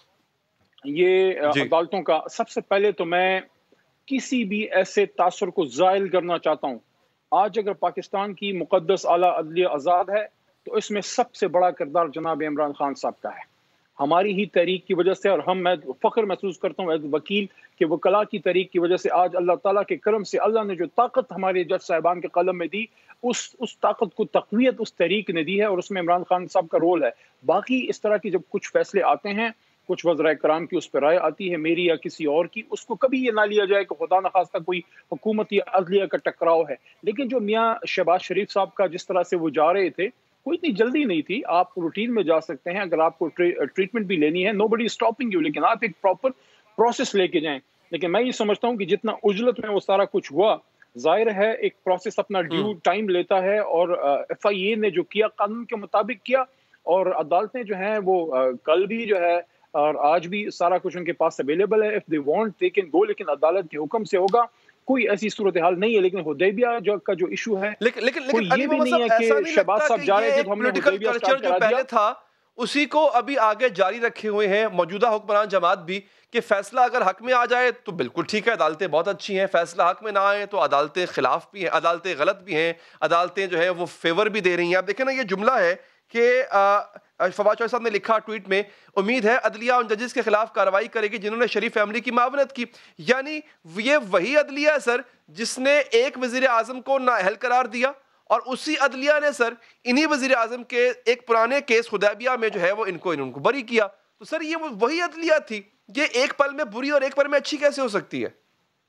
یہ عدالتوں کا, سب سے پہلے تو میں کسی بھی ایسے تاثر کو زائل کرنا چاہتا ہوں. آج اگر پاکستان کی مقدس اعلیٰ عدلیہ آزاد ہے تو اس میں سب سے بڑا کردار جناب عمران خان صاحب کا ہے, ہماری ہی تحریک کی وجہ سے. اور ہم میں فخر محسوس کرتا ہوں ایز وکیل کہ وکلاء کی تحریک کی وجہ سے آج اللہ تعالیٰ کے کرم سے اللہ نے جو طاقت ہمارے جج صاحبان کے قلم میں دی, اس اس طاقت کو تقویت اس تحریک نے دی ہے, اور اس میں عمران خان صاحب کا رول ہے. باقی اس طرح کی جب کچھ فیصلے آتے ہیں, کچھ وزرائے کرام کی اس پہ رائے آتی ہے, میری یا کسی اور کی, اس کو کبھی یہ نہ لیا جائے کہ خدا نخواستہ کوئی حکومت یا عدلیہ کا ٹکراؤ ہے. لیکن جو میاں شہباز شریف صاحب کا جس طرح سے وہ جا رہے تھے, کوئی اتنی جلدی نہیں تھی, آپ روٹین میں جا سکتے ہیں اگر آپ کو ٹریٹمنٹ بھی لینی ہے, نو بڈی اسٹاپنگ یو, لیکن آپ ایک پراپر پروسیس لے کے جائیں. لیکن میں یہ سمجھتا ہوں کہ جتنا عجلت میں وہ سارا کچھ ہوا, ظاہر ہے ایک پروسیس اپنا ڈیو ٹائم لیتا ہے, اور ایف آئی اے نے جو کیا قانون کے مطابق کیا, اور عدالتیں جو ہیں وہ کل بھی جو ہے اور آج بھی سارا کچھ ان کے پاس اویلیبل ہے, if they want they can go, لیکن عدالت کے حکم سے ہوگا. کوئی ایسی صورتحال نہیں ہے. لیکن حدیبیہ جو کا جو ایشو ہے,
لیکن لیکن
کوئی یہ بھی نہیں ہے کہ شہباز صاحب جا رہے تھے تو ہم نے حدیبیہ اسٹارٹ کرا دیا
تھا, اسی کو ابھی آگے جاری رکھے ہوئے ہیں موجودہ حکمران جماعت بھی کہ فیصلہ اگر حق میں آ جائے تو بالکل ٹھیک ہے, عدالتیں بہت اچھی ہیں, فیصلہ حق میں نہ آئے تو عدالتیں خلاف بھی ہیں, عدالتیں غلط بھی ہیں, عدالتیں جو ہے وہ فیور بھی دے رہی ہیں. آپ دیکھیں نا, یہ جملہ ہے کہ فواد چوہدری صاحب نے لکھا ٹویٹ میں, امید ہے عدلیہ ان ججز کے خلاف کارروائی کرے گی جنہوں نے شریف فیملی کی معاونت کی. یعنی یہ وہی عدلیہ ہے سر جس نے ایک وزیر اعظم کو نااہل قرار دیا, اور اسی عدلیہ نے سر انہی وزیر اعظم کے ایک پرانے کیس حدیبیہ میں جو ہے وہ ان کو ان کو بری کیا. تو سر یہ وہی عدلیہ تھی, یہ ایک پل میں بری اور ایک پل میں اچھی کیسے ہو سکتی ہے؟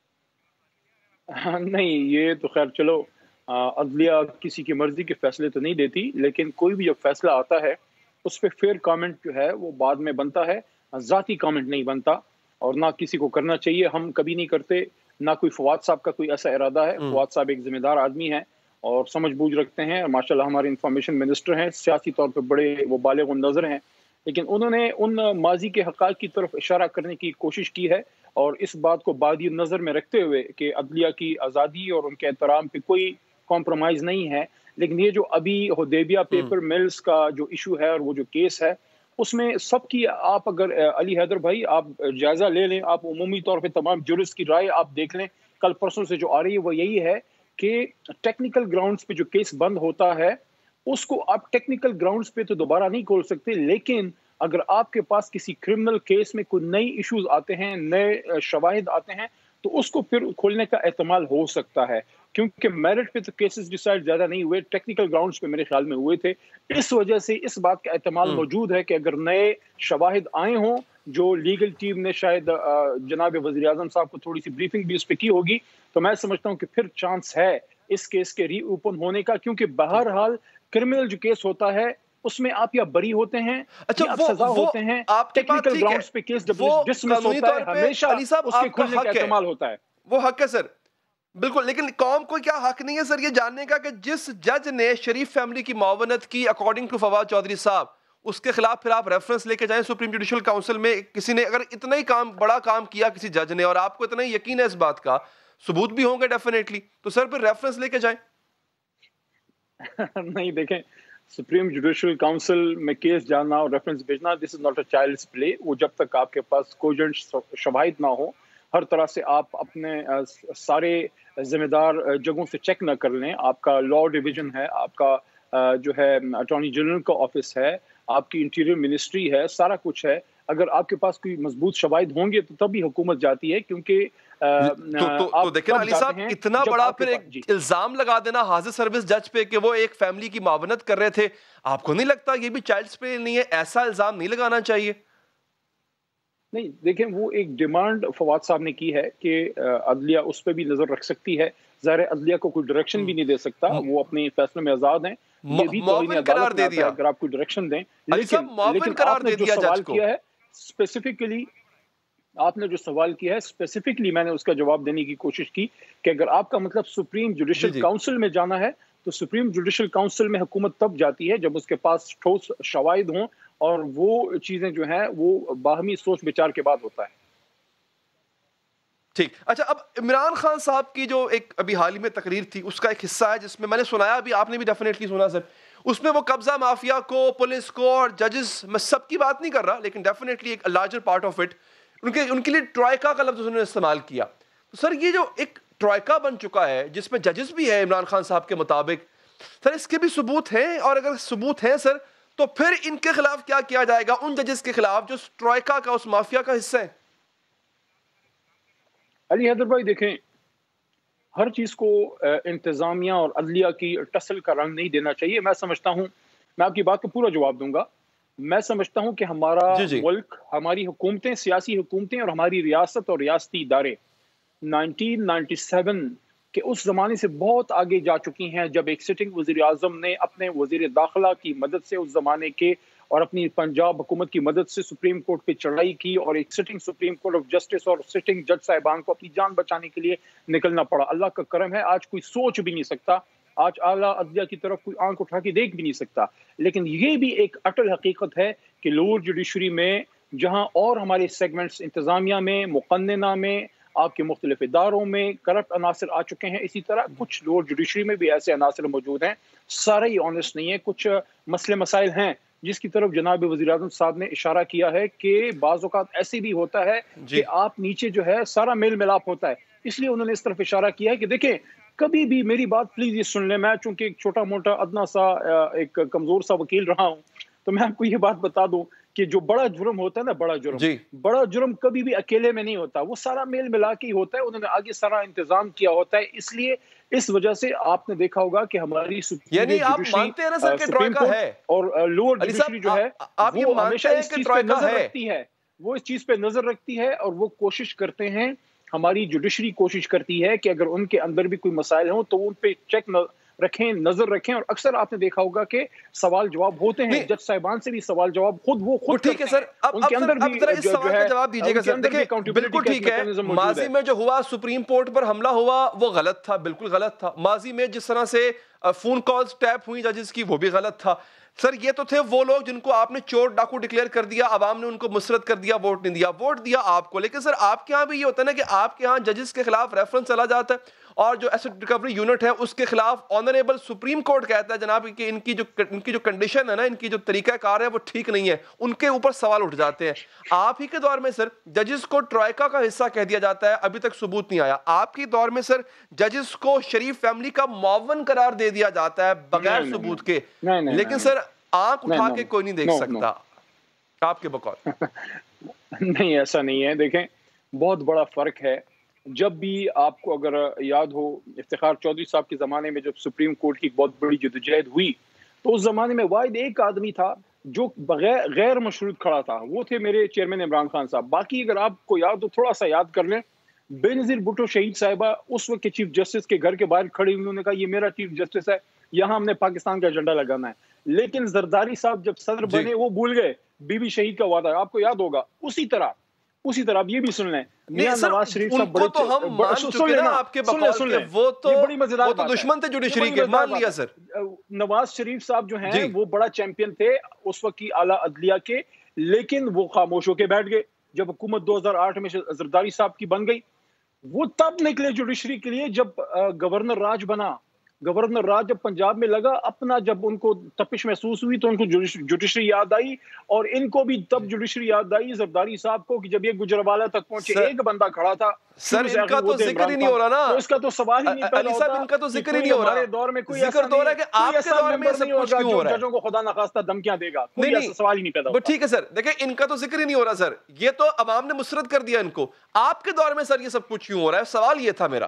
نہیں, یہ تو خیر چلو, عدلیہ کسی کی مرضی کے فیصلے تو نہیں دیتی, لیکن کوئی بھی جب فیصلہ آتا ہے اس پہ فیئر کامنٹ جو ہے وہ بعد میں بنتا ہے, ذاتی کامنٹ نہیں بنتا, اور نہ کسی کو کرنا چاہیے. ہم کبھی نہیں کرتے, نہ کوئی فواد صاحب کا کوئی ایسا ارادہ ہے. فواد صاحب ایک ذمہ دار آدمی ہیں اور سمجھ بوجھ رکھتے ہیں, ماشاءاللہ ہمارے انفارمیشن منسٹر ہیں, سیاسی طور پہ بڑے وہ بالغ النظر ہیں, لیکن انہوں نے ان ماضی کے حقائق کی طرف اشارہ کرنے کی کوشش کی ہے, اور اس بات کو بادی نظر میں رکھتے ہوئے کہ عدلیہ کی آزادی اور ان کے احترام پہ کوئی کمپرومائز نہیں ہے. لیکن یہ جو ابھی حدیبیہ پیپر ملز کا جو ایشو ہے اور وہ جو کیس ہے, اس میں سب کی آپ اگر علی حیدر بھائی آپ جائزہ لے لیں, آپ عمومی طور پہ تمام جورسٹ کی رائے آپ دیکھ لیں, کل پرسوں سے جو آ رہی ہے وہ یہی ہے کہ ٹیکنیکل گراؤنڈز پہ جو کیس بند ہوتا ہے اس کو آپ ٹیکنیکل گراؤنڈز پہ تو دوبارہ نہیں کھول سکتے, لیکن اگر آپ کے پاس کسی کرمنل کیس میں کوئی نئی ایشوز آتے ہیں, نئے شواہد آتے ہیں, تو اس کو پھر کھولنے کا احتمال ہو سکتا ہے. کیونکہ میرٹ پہ تو کیسز ڈیسائیڈ زیادہ نہیں ہوئے, ٹیکنیکل گراؤنڈز پہ میرے خیال میں ہوئے تھے. اس وجہ سے اس بات کا احتمال موجود ہے کہ اگر نئے شواہد آئے ہوں جو لیگل ٹیم نے شاید جناب وزیر اعظم صاحب کو تھوڑی سی بریفنگ بھی اس پہ کی ہوگی، تو میں سمجھتا ہوں کہ پھر چانس ہے اس کیس کے ری اوپن ہونے کا، کیونکہ بہرحال کرمنل جو کیس ہوتا ہے اس میں آپ یا بری ہوتے ہیں
اچھا
یا
وہ
سزا
وہ
ہوتے ہیں،
آپ کی بات
ٹیکنیکل
ٹھیک ہے،
گراؤنڈز پہ کیس
وہ
ڈسمس
قانونی
ہوتا ہے،
طور پہ
ہمیشہ
علی صاحب
اس کے
آپ کا
کھلنے کا
حق ہے،
احتمال ہوتا ہے۔
وہ حق ہے سر بالکل، لیکن قوم کو کیا حق نہیں ہے سر یہ جاننے کا کہ جس جج نے شریف فیملی کی معاونت کی اکارڈنگ ٹو فواد چودھری صاحب، اس کے خلاف پھر آپ ریفرنس لے کے جائیں سپریم جوڈیشل کاؤنسل میں، کسی نے اگر اتنا ہی کام بڑا کام کیا کسی جج نے اور آپ کو اتنا ہی یقین ہے اس بات کا، ثبوت بھی ہوں گے ڈیفینیٹلی، تو سر پھر ریفرنس لے کے جائیں۔
نہیں دیکھیں، سپریم جوڈیشل کاؤنسل میں کیس جانا اور ریفرنس بھیجنا، دس از ناٹ اے چائلڈس پلے۔ وہ جب تک آپ کے پاس کوجنٹ شواہد نہ ہو، ہر طرح سے آپ اپنے سارے ذمہ دار جگہوں سے چیک نہ کر لیں، آپ کا لاء ڈویژن ہے، آپ کا جو ہے اٹارنی جنرل کا آفس ہے، آپ کی انٹیریئر منسٹری ہے، سارا کچھ ہے، اگر آپ کے پاس کوئی مضبوط شواہد ہوں گے تو تبھی حکومت جاتی ہے، کیونکہ
تو دیکھیں علی صاحب اتنا بڑا پھر ایک الزام لگا دینا حاضر سروس جج پہ کہ وہ ایک فیملی کی معاونت کر رہے تھے، آپ کو نہیں لگتا یہ بھی چائلڈز پہ نہیں ہے؟ ایسا الزام نہیں لگانا چاہیے۔
نہیں دیکھیں، وہ ایک ڈیمانڈ فواد صاحب نے کی ہے کہ عدلیہ اس پہ بھی نظر رکھ سکتی ہے، ظاہر عدلیہ کو کوئی ڈائریکشن بھی نہیں دے سکتا، وہ اپنے فیصلے میں آزاد ہیں، یہ بھی
معاون قرار دے دیا
اگر آپ کوئی ڈائریکشن دیں،
لیکن
لیکن آپ نے جو سوال کیا ہے اسپیسیفکلی آپ نے جو سوال کیا ہے اسپیسیفکلی میں نے اس کا جواب دینے کی کوشش کی کہ اگر آپ کا مطلب سپریم جوڈیشل کاؤنسل میں جانا ہے تو سپریم جوڈیشل کاؤنسل میں حکومت تب جاتی ہے جب اس کے پاس ٹھوس شواہد ہوں، اور وہ چیزیں جو ہیں وہ باہمی سوچ بچار کے بعد ہوتا ہے۔
ٹھیک، اچھا اب عمران خان صاحب کی جو ایک ابھی حال ہی میں تقریر تھی اس کا ایک حصہ ہے جس میں میں نے سنایا، ابھی آپ نے بھی ڈیفینیٹلی سنا سر، اس میں وہ قبضہ مافیا کو، پولیس کو اور ججز، میں سب کی بات نہیں کر رہا لیکن ڈیفینیٹلی ایک لارجر پارٹ آف اٹ، ان کے ان کے لیے ٹرائیکا کا لفظ انہوں نے استعمال کیا۔ تو سر یہ جو ایک ٹرائیکا بن چکا ہے جس میں ججز بھی ہے عمران خان صاحب کے مطابق، سر اس کے بھی ثبوت ہیں؟ اور اگر ثبوت ہیں سر تو پھر ان کے خلاف کیا کیا جائے گا، ان ججز کے خلاف جو ٹرائیکا کا اس مافیا کا حصہ ہے؟
علی حیدر بھائی دیکھیں، ہر چیز کو انتظامیہ اور عدلیہ کی ٹسل کا رنگ نہیں دینا چاہیے۔ میں سمجھتا ہوں، میں آپ کی بات کو پورا جواب دوں گا، میں سمجھتا ہوں کہ ہمارا
جی جی.
ملک، ہماری حکومتیں، سیاسی حکومتیں اور ہماری ریاست اور ریاستی ادارے نائنٹین نائنٹی سیون کے اس زمانے سے بہت آگے جا چکی ہیں جب ایک سٹنگ وزیر اعظم نے اپنے وزیر داخلہ کی مدد سے اس زمانے کے اور اپنی پنجاب حکومت کی مدد سے سپریم کورٹ پہ چڑھائی کی، اور ایک sitting supreme court of justice اور سٹنگ جج صاحبان کو اپنی جان بچانے کے لیے نکلنا پڑا۔ اللہ کا کرم ہے آج کوئی سوچ بھی نہیں سکتا، آج اعلیٰ عدلیہ کی طرف کوئی آنکھ اٹھا کے دیکھ بھی نہیں سکتا، لیکن یہ بھی ایک اٹل حقیقت ہے کہ لوور جوڈیشری میں جہاں اور ہمارے سیگمنٹس انتظامیہ میں، مقننہ میں، آپ کے مختلف اداروں میں کرپٹ عناصر آ چکے ہیں، اسی طرح کچھ لوور جوڈیشری میں بھی ایسے عناصر موجود ہیں، سارے ہی آنیسٹ نہیں ہے، کچھ مسئلے مسائل ہیں جس کی طرف جناب وزیر اعظم صاحب نے اشارہ کیا ہے کہ بعض اوقات ایسے بھی ہوتا ہے جی. کہ آپ نیچے جو ہے سارا میل ملاپ ہوتا ہے، اس لیے انہوں نے اس طرف اشارہ کیا ہے کہ دیکھیں کبھی بھی میری بات پلیز یہ سن لیں، میں چونکہ ایک چھوٹا موٹا ادنا سا ایک کمزور سا وکیل رہا ہوں تو میں آپ کو یہ بات بتا دوں کہ جو بڑا جرم ہوتا ہے نا، بڑا جرم جی. بڑا جرم کبھی بھی اکیلے میں نہیں ہوتا، وہ سارا میل ملا کے ہی ہوتا ہے، انہوں نے آگے سارا انتظام کیا ہوتا ہے، اس لیے اس وجہ سے آپ نے دیکھا ہوگا کہ ہماری
یعنی آپ مانتے ہیں نا سر کہ ٹرائیکا ہے
اور لوور جوڈیشری جو ہے وہ ہمیشہ اس چیز پہ نظر رکھتی ہے، وہ اس چیز پہ نظر رکھتی ہے اور وہ کوشش کرتے ہیں، ہماری جوڈیشری کوشش کرتی ہے کہ اگر ان کے اندر بھی کوئی مسائل ہوں تو ان پہ چیک رکھیں، نظر رکھیں، اور اکثر آپ نے دیکھا ہوگا کہ سوال جواب ہوتے ہیں، جج صاحبان سے بھی سوال جواب خود وہ خود
ٹھیک ہے سر، ان کے اندر بھی اس سوال کا جواب دیجیے گا سر۔ دیکھیں بالکل ٹھیک ہے، ماضی میں جو ہوا سپریم کورٹ پر حملہ ہوا وہ غلط تھا، بالکل غلط تھا، ماضی میں جس طرح سے فون کالز ٹیپ ہوئی ججز کی وہ بھی غلط تھا سر۔ یہ تو تھے وہ لوگ جن کو آپ نے چور ڈاکو ڈکلیئر کر دیا، عوام نے ان کو مسرت کر دیا، ووٹ نہیں دیا، ووٹ دیا آپ کو، لیکن سر آپ کے ہاں بھی یہ ہوتا ہے نا کہ آپ کے ہاں ججز کے خلاف ریفرنس چلا جاتا ہے اور جو ایسٹ ریکوری یونٹ ہے اس کے خلاف آنریبل سپریم کورٹ کہتا ہے جناب کہ ان کی جو ان کی جو کنڈیشن ہے نا، ان کی جو طریقہ کار ہے وہ ٹھیک نہیں ہے، ان کے اوپر سوال اٹھ جاتے ہیں۔ آپ ہی کے دور میں سر ججز کو ٹرائیکا کا حصہ کہہ دیا جاتا ہے، ابھی تک ثبوت نہیں آیا۔ آپ کی دور میں سر ججز کو شریف فیملی کا معاون قرار دے دیا جاتا ہے بغیر ثبوت کے، لیکن سر آنکھ اٹھا کے کوئی نہیں دیکھ سکتا آپ کے بقول۔
نہیں ایسا نہیں ہے، دیکھیں بہت بڑا فرق ہے۔ جب بھی آپ کو اگر یاد ہو افتخار چودھری صاحب کے زمانے میں جب سپریم کورٹ کی بہت بڑی جدوجہد ہوئی تو اس زمانے میں واحد ایک آدمی تھا جو بغیر غیر مشروط کھڑا تھا وہ تھے میرے چیئرمین عمران خان صاحب. باقی اگر آپ کو یاد ہو تھوڑا سا یاد کر لیں, بے نظیر بھٹو شہید صاحبہ اس وقت کے چیف جسٹس کے گھر کے باہر کھڑی, انہوں نے کہا یہ میرا چیف جسٹس ہے, یہاں ہم نے پاکستان کا ایجنڈا لگانا ہے. لیکن زرداری صاحب جب صدر بنے وہ بھول گئے بی بی شہید کا وعدہ, آپ کو یاد ہوگا. اسی طرح اسی طرح آپ یہ بھی سن لیں, میاں نواز شریف صاحب بڑے
تو ہم مان چکے نا آپ کے بقول کے وہ تو وہ تو دشمن تھے جوڈیشری کے, مان لیا سر.
نواز شریف صاحب جو ہیں وہ بڑا چیمپئن تھے اس وقت کی اعلیٰ عدلیہ کے, لیکن وہ خاموش ہو کے بیٹھ گئے جب حکومت دو ہزار آٹھ میں زرداری صاحب کی بن گئی. وہ تب نکلے جوڈیشری کے لیے جب گورنر راج بنا. گورنر راج جب پنجاب میں لگا اپنا, جب ان کو تپش محسوس ہوئی تو ان کو جوڈیشری یاد آئی, اور ان کو بھی تب جوڈیشری یاد آئی زرداری صاحب کو کہ جب یہ گجروالا تک پہنچے ایک بندہ کھڑا تھا.
سر ان کا تو ذکر ہی نہیں ہو رہا نا,
اس کا تو سوال ہی نہیں پیدا ہوتا.
ان کا تو ذکر ہی نہیں ہو رہا,
دور میں کوئی
ذکر ہو رہا ہے کہ آپ کے دور میں سب کچھ کیوں ہو رہا ہے,
ججوں کو خدا نخواستہ دھمکیاں دے گا, کوئی ایسا سوال ہی نہیں پیدا ہوتا.
ٹھیک ہے سر, دیکھیں ان کا تو ذکر ہی نہیں ہو رہا سر, یہ تو عوام نے مسرت کر دیا ان کو. آپ کے دور میں سر یہ سب کچھ کیوں ہو رہا ہے, سوال یہ تھا میرا.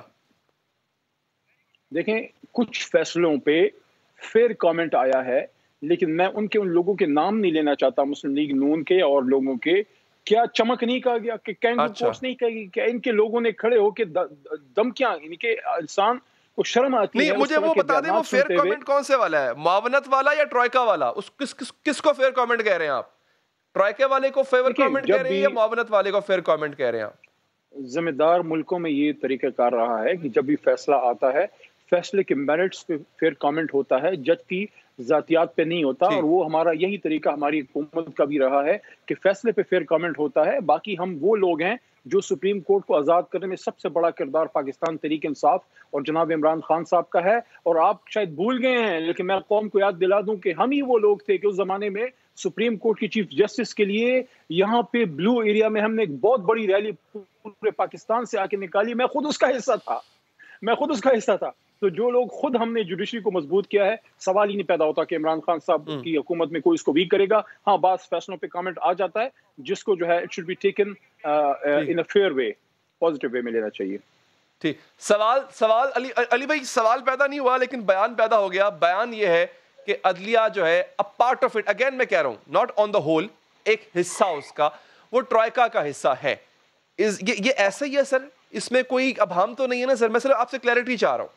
دیکھیں کچھ فیصلوں پہ فیر کامنٹ آیا ہے, لیکن میں ان کے ان لوگوں کے نام نہیں لینا چاہتا, مسلم لیگ نون کے اور لوگوں کے. کیا چمک نہیں کہا گیا کہ کینگرو کوچ نہیں کہی, کہ ان کے لوگوں نے کھڑے ہو کے دمکیاں, یعنی کہ انسان کو شرم آتی ہے.
نہیں مجھے وہ بتا دیں وہ فیر کامنٹ کون سے والا ہے, معاونت والا یا ٹرائکا والا, اس کس کس کس کو فیر کامنٹ کہہ رہے ہیں آپ؟ ٹرائکا والے کو فیور کامنٹ کہہ رہے ہیں یا معاونت والے کو فیر کامنٹ کہہ رہے ہیں آپ؟
ذمہ دار ملکوں میں یہ طریقہ کار رہا ہے کہ جب بھی فیصلہ آتا ہے فیصلے کے میرٹس پہ فیر کامنٹ ہوتا ہے, جج کی ذاتیات پہ نہیں ہوتا. اور وہ ہمارا یہی طریقہ ہماری حکومت کا بھی رہا ہے کہ فیصلے پہ فیر کامنٹ ہوتا ہے. باقی ہم وہ لوگ ہیں جو سپریم کورٹ کو آزاد کرنے میں سب سے بڑا کردار پاکستان تحریک انصاف اور جناب عمران خان صاحب کا ہے. اور آپ شاید بھول گئے ہیں, لیکن میں قوم کو یاد دلا دوں کہ ہم ہی وہ لوگ تھے کہ اس زمانے میں سپریم کورٹ کی چیف جسٹس کے لیے یہاں پہ بلو ایریا میں ہم نے ایک بہت بڑی ریلی پورے پاکستان سے آ کے نکالی. میں خود اس کا حصہ تھا میں خود اس کا حصہ تھا تو جو لوگ خود ہم نے جوڈیشری کو مضبوط کیا ہے, سوال ہی نہیں پیدا ہوتا کہ عمران خان صاحب کی حکومت میں کوئی اس کو ویک کرے گا. ہاں بعض فیصلوں پہ کامنٹ آ جاتا ہے جس کو جو ہے it should be taken in a fair way, positive way میں لینا چاہیے.
ٹھیک, سوال سوال علی علی بھائی سوال پیدا نہیں ہوا لیکن بیان پیدا ہو گیا. بیان یہ ہے کہ عدلیہ جو ہے a part of it, again میں کہہ رہا ہوں ناٹ آن دا ہول, ایک حصہ اس کا وہ ٹرائکا کا حصہ ہے. یہ ایسا ہی ہے سر, اس میں کوئی ابہام تو نہیں ہے نا سر؟ میں صرف آپ سے کلیئرٹی چاہ رہا ہوں.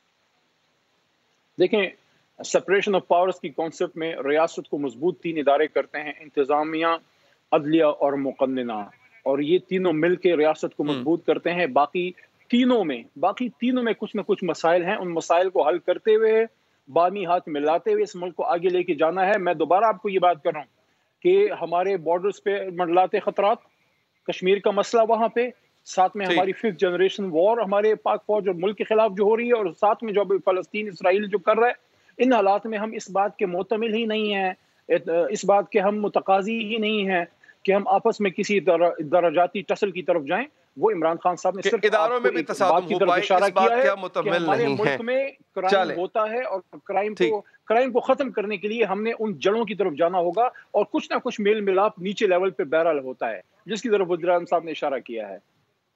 دیکھیں سپریشن آف پاورز کی کانسیپٹ میں ریاست کو مضبوط تین ادارے کرتے ہیں, انتظامیہ, عدلیہ اور مقننہ, اور یہ تینوں مل کے ریاست کو مضبوط کرتے ہیں. باقی تینوں میں باقی تینوں میں کچھ نہ کچھ مسائل ہیں, ان مسائل کو حل کرتے ہوئے بامی ہاتھ ملاتے ہوئے اس ملک کو آگے لے کے جانا ہے. میں دوبارہ آپ کو یہ بات کر رہا ہوں کہ ہمارے بارڈرز پہ منڈلاتے خطرات, کشمیر کا مسئلہ وہاں پہ, ساتھ میں ہماری ففتھ جنریشن وار ہمارے پاک فوج اور ملک کے خلاف جو ہو رہی ہے, اور ساتھ میں جو فلسطین اسرائیل جو کر رہا ہے, ان حالات میں ہم اس بات کے معتمل ہی نہیں ہیں, اس بات کے ہم متقاضی ہی نہیں ہیں کہ ہم آپس میں کسی درجاتی ٹسل کی طرف جائیں. وہ عمران خان صاحب نے صرف
اداروں میں بھی تصادم ہو پائے, اس بات کے ہم متمل نہیں ہیں.
ملک میں کرائم ہوتا ہے اور کرائم کو کرائم کو ختم کرنے کے لیے ہم نے ان جڑوں کی طرف جانا ہوگا, اور کچھ نہ کچھ میل ملاپ نیچے لیول پہ بہرحال ہوتا ہے, جس کی طرف وزیر اعظم صاحب نے اشارہ کیا ہے.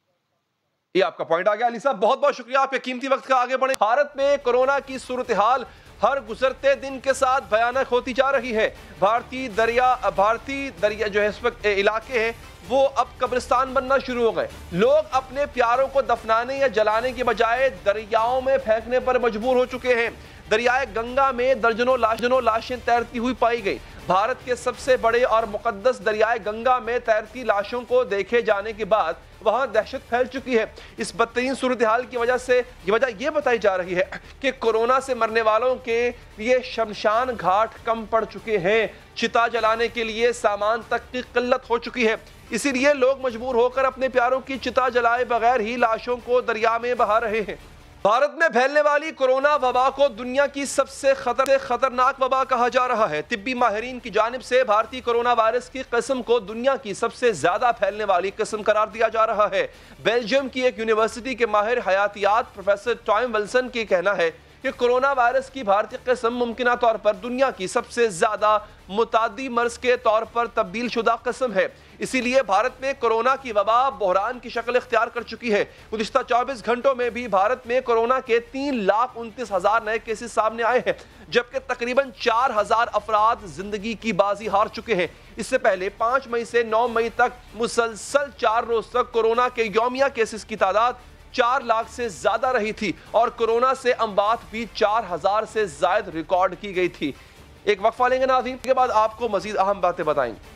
یہ آپ کا پوائنٹ آ گیا علی صاحب, بہت بہت شکریہ آپ کے قیمتی وقت کا. آگے بڑھیں. بھارت میں کورونا کی صورتحال ہر گزرتے دن کے ساتھ بھیانک ہوتی جا رہی ہے. بھارتی دریا بھارتی دریا جو ہے اس وقت علاقے ہیں وہ اب قبرستان بننا شروع ہو گئے. لوگ اپنے پیاروں کو دفنانے یا جلانے کی بجائے دریاؤں میں پھینکنے پر مجبور ہو چکے ہیں. دریائے گنگا میں درجنوں لاشوں لاشیں تیرتی ہوئی پائی گئی. بھارت کے سب سے بڑے اور مقدس دریائے گنگا میں تیرتی لاشوں کو دیکھے جانے کے بعد وہاں دہشت پھیل چکی ہے. اس بدترین صورتحال کی وجہ سے یہ وجہ یہ بتائی جا رہی ہے کہ کورونا سے مرنے والوں کے لیے شمشان گھاٹ کم پڑ چکے ہیں. چتا جلانے کے لیے سامان تک کی قلت ہو چکی ہے. اسی لیے لوگ مجبور ہو کر اپنے پیاروں کی چتا جلائے بغیر ہی لاشوں کو دریا میں بہا رہے ہیں. بھارت میں پھیلنے والی کورونا وبا کو دنیا کی سب سے خطر خطرناک وبا کہا جا رہا ہے. طبی ماہرین کی جانب سے بھارتی کورونا وائرس کی قسم کو دنیا کی سب سے زیادہ پھیلنے والی قسم قرار دیا جا رہا ہے. بیلجیم کی ایک یونیورسٹی کے ماہر حیاتیات پروفیسر ٹام ولسن کی کہنا ہے کہ کورونا وائرس کی بھارتی قسم ممکنہ طور پر دنیا کی سب سے زیادہ متعدی مرض کے طور پر تبدیل شدہ قسم ہے. اسی لیے بھارت میں کورونا کی وبا بحران کی شکل اختیار کر چکی ہے۔ گزشتہ چوبیس گھنٹوں میں بھی بھارت میں کورونا کے تین لاکھ انتیس ہزار نئے کیسز سامنے آئے ہیں، جبکہ تقریباً چار ہزار افراد زندگی کی بازی ہار چکے ہیں۔ اس سے پہلے پانچ مئی سے نو مئی تک مسلسل چار روز تک کورونا کے یومیہ کیسز کی تعداد چار لاکھ سے زیادہ رہی تھی اور کورونا سے اموات بھی چار ہزار سے زائد ریکارڈ کی گئی تھی۔ ایک وقفہ لیں گے ناظرین، کے بعد آپ کو مزید اہم باتیں بتائیں گے۔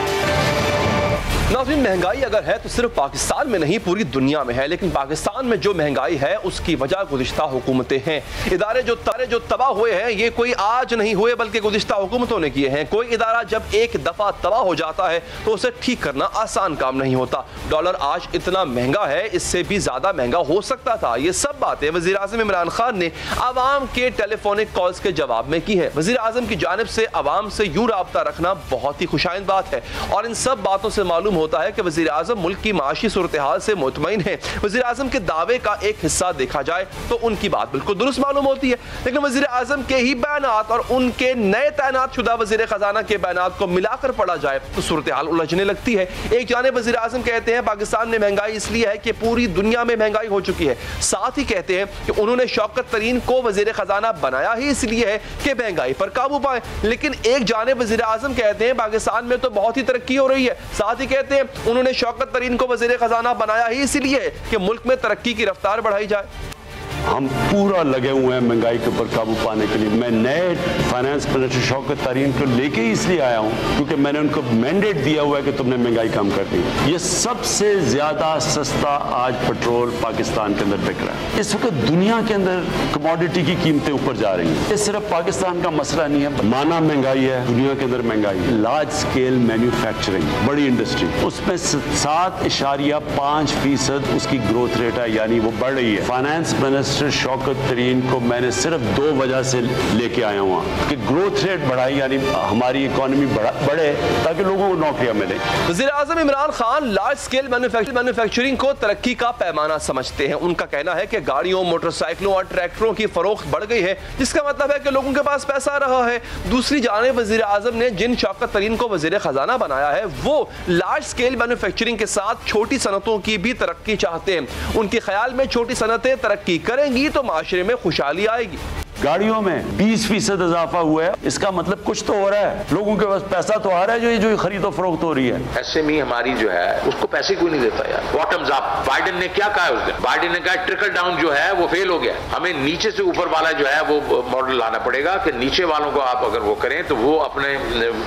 ناظرین، مہنگائی اگر ہے تو صرف پاکستان میں نہیں پوری دنیا میں ہے، لیکن پاکستان میں جو مہنگائی ہے اس کی وجہ گزشتہ حکومتیں ہیں۔ ادارے جو تارے جو تباہ ہوئے ہیں یہ کوئی آج نہیں ہوئے بلکہ گزشتہ حکومتوں نے کیے ہیں۔ کوئی ادارہ جب ایک دفعہ تباہ ہو جاتا ہے تو اسے ٹھیک کرنا آسان کام نہیں ہوتا۔ ڈالر آج اتنا مہنگا ہے، اس سے بھی زیادہ مہنگا ہو سکتا تھا۔ یہ سب باتیں وزیر اعظم عمران خان نے عوام کے ٹیلی فونک کالز کے جواب میں کی ہے۔ وزیر اعظم کی جانب سے عوام سے یوں رابطہ رکھنا بہت ہی خوشائند بات ہے، اور ان سب باتوں سے معلوم ہوتا ہے کہ وزیر اعظم ملک کی معاشی صورتحال سے مطمئن ہے۔ وزیر اعظم کے دعوے کا ایک حصہ دیکھا جائے تو ان کی بات بالکل درست معلوم ہوتی ہے، لیکن وزیر اعظم کے ہی بیانات اور ان کے نئے تعینات شدہ وزیر خزانہ کے بیانات کو ملا کر پڑھا جائے تو صورتحال الجھنے لگتی ہے۔ ایک جانب وزیر اعظم کہتے ہیں پاکستان میں مہنگائی اس لیے ہے کہ پوری دنیا میں مہنگائی ہو چکی ہے، ساتھ ہی کہتے ہیں کہ انہوں نے شوکت ترین کو وزیر خزانہ بنایا ہی اس لیے ہے کہ مہنگائی پر قابو پائیں۔ لیکن ایک جانب وزیر اعظم کہتے ہیں پاکستان میں تو بہت ہی ترقی ہو رہی ہے، ساتھ ہی کہتے ہیں انہوں نے شوکت ترین کو وزیر خزانہ بنایا ہی اسی لیے کہ ملک میں ترقی کی رفتار بڑھائی جائے۔
ہم پورا لگے ہوئے ہیں مہنگائی کے اوپر قابو پانے کے لیے۔ میں نئے فائنانس منسٹر شوکت ترین کو لے کے اس لیے آیا ہوں کیونکہ میں نے ان کو مینڈیٹ دیا ہوا ہے کہ تم نے مہنگائی کم کر دی۔ یہ سب سے زیادہ سستا آج پٹرول پاکستان کے اندر بک رہا ہے۔ اس وقت دنیا کے اندر کموڈیٹی کی قیمتیں اوپر جا رہی ہیں۔ یہ صرف پاکستان کا مسئلہ نہیں ہے، مانا مہنگائی ہے، دنیا کے اندر مہنگائی ہے۔ لارج اسکیل مینوفیکچرنگ، بڑی انڈسٹری، اس میں سات اشاریہ پانچ فیصد اس کی گروتھ ریٹ ہے، یعنی وہ بڑھ رہی ہے۔ فائنانس منسٹر شوکت ترین کو میں نے صرف دو وجہ سے لے کے آیا ہوں کہ گروتھ ریٹ بڑھائی، یعنی ہماری اکانومی بڑھے تاکہ لوگوں کو نوکریاں ملیں۔
وزیر اعظم Imran Khan large scale manufacturing کو ترقی کا پیمانہ سمجھتے ہیں۔ ان کا کہنا ہے کہ گاڑیوں، موٹر سائیکلوں اور ٹریکٹروں کی فروخت بڑھ گئی ہے، جس کا مطلب ہے کہ لوگوں کے پاس پیسہ آ رہا ہے۔ دوسری جانب وزیر اعظم نے جن شوکت ترین کو وزیر خزانہ بنایا ہے وہ لارج اسکیل مینوفیکچرنگ کے ساتھ چھوٹی صنعتوں کی بھی ترقی چاہتے ہیں۔ ان کے خیال میں چھوٹی صنعتیں ترقی کریں گی تو معاشرے میں خوشحالی آئے گی۔
گاڑیوں میں بیس فیصد اضافہ ہوا ہے، اس کا مطلب کچھ تو ہو رہا ہے، لوگوں کے پاس پیسہ تو آ رہا ہے، جو جو خرید و فروخت ہو رہی ہے۔
ایس ایم ای ہماری جو ہے اس کو پیسے کوئی نہیں دیتا یار۔ باٹمز اپ، بائیڈن نے کیا کہا اس دن؟ بائیڈن نے کہا ٹرکل ڈاؤن جو ہے وہ فیل ہو گیا، ہمیں نیچے سے اوپر والا جو ہے وہ ماڈل لانا پڑے گا کہ نیچے والوں کو آپ اگر وہ کریں تو وہ اپنے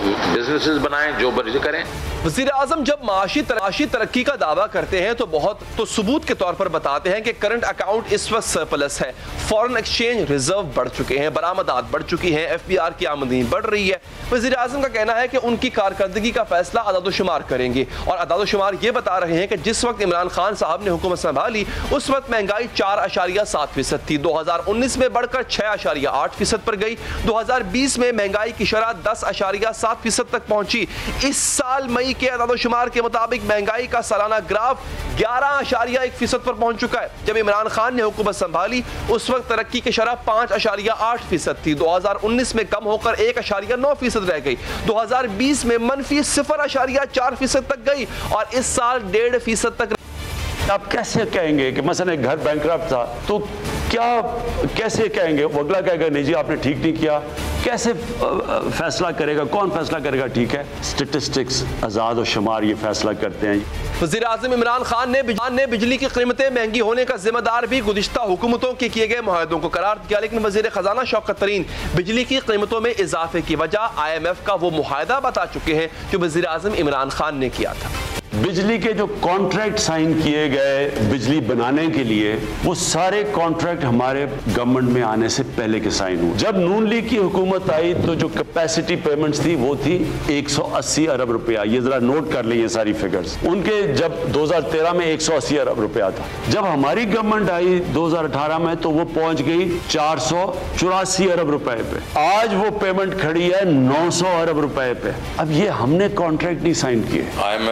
بزنسز بنائیں، جو مرضی کریں۔
وزیر اعظم جب معاشی معاشی ترقی کا دعویٰ کرتے ہیں تو بہت تو ثبوت کے طور پر بتاتے ہیں کہ کرنٹ اکاؤنٹ اس وقت سرپلس ہے، فورن ایکسچینج ریزرو بڑھ چکے ہیں، برآمدات بڑھ چکی ہیں، ایف بی آر کی آمدنی بڑھ رہی ہے۔ وزیر اعظم کا کہنا ہے کہ ان کی کارکردگی کا فیصلہ اعداد و شمار کریں گے، اور اعداد و شمار یہ بتا رہے ہیں کہ جس وقت عمران خان صاحب نے حکومت سنبھالی اس وقت مہنگائی چار اشاریہ سات فیصد تھی، دو ہزار انیس میں بڑھ کر چھ اشاریہ آٹھ فیصد پر گئی، دو ہزار بیس میں مہنگائی کی شرح دس اشاریہ سات فیصد تک پہنچی۔ اس سال مئی کے اعداد و شمار کے مطابق مہنگائی کا سالانہ گراف گیارہ اشاریہ ایک فیصد پر پہنچ چکا ہے۔ جب عمران خان نے حکومت سنبھالی اس وقت ترقی کی شرح پانچ اشاریہ آٹھ فیصد تھی، دو ہزار انیس میں کم ہو کر ایک اشاریہ نو فیصد رہ گئی، دو ہزار بیس میں منفی صفر اشاریہ چار فیصد تک گئی، اور اس سال ڈیڑھ فیصد تک۔
آپ کیسے کہیں گے کہ مثلا ایک گھر بینکرپٹ تھا تو کیا کیسے کہیں گے؟ وہ اگلا کہے گا نہیں جی آپ نے ٹھیک نہیں کیا، کیسے فیصلہ کرے گا؟ کون فیصلہ کرے گا ٹھیک ہے؟ اسٹیٹسٹکس، اعداد و شمار یہ فیصلہ کرتے ہیں۔
وزیر اعظم عمران خان نے بجلی کی قیمتیں مہنگی ہونے کا ذمہ دار بھی گزشتہ حکومتوں کے کیے گئے معاہدوں کو قرار دیا، لیکن وزیر خزانہ شوکت ترین بجلی کی قیمتوں میں اضافے کی وجہ آئی ایم ایف کا وہ معاہدہ بتا چکے ہیں جو وزیر اعظم عمران خان نے کیا تھا۔
بجلی کے جو کانٹریکٹ سائن کیے گئے بجلی بنانے کے لیے وہ سارے کانٹریکٹ ہمارے گورنمنٹ میں آنے سے پہلے کے سائن ہوئے۔ جب نون لیگ کی حکومت آئی تو جو کیپیسٹی پیمنٹس تھی وہ تھی ایک سو اسی ارب روپیہ، یہ ذرا نوٹ کر لیں یہ ساری فگرز۔ ان کے جب دو ہزار تیرہ میں ایک سو اسی ارب روپیہ تھا، جب ہماری گورنمنٹ آئی دو ہزار اٹھارہ میں تو وہ پہنچ گئی چار سو چوراسی ارب روپے پہ، آج وہ پیمنٹ کھڑی ہے نو سو ارب روپے پہ۔ اب یہ ہم نے کانٹریکٹ نہیں سائن کیے۔
I M F program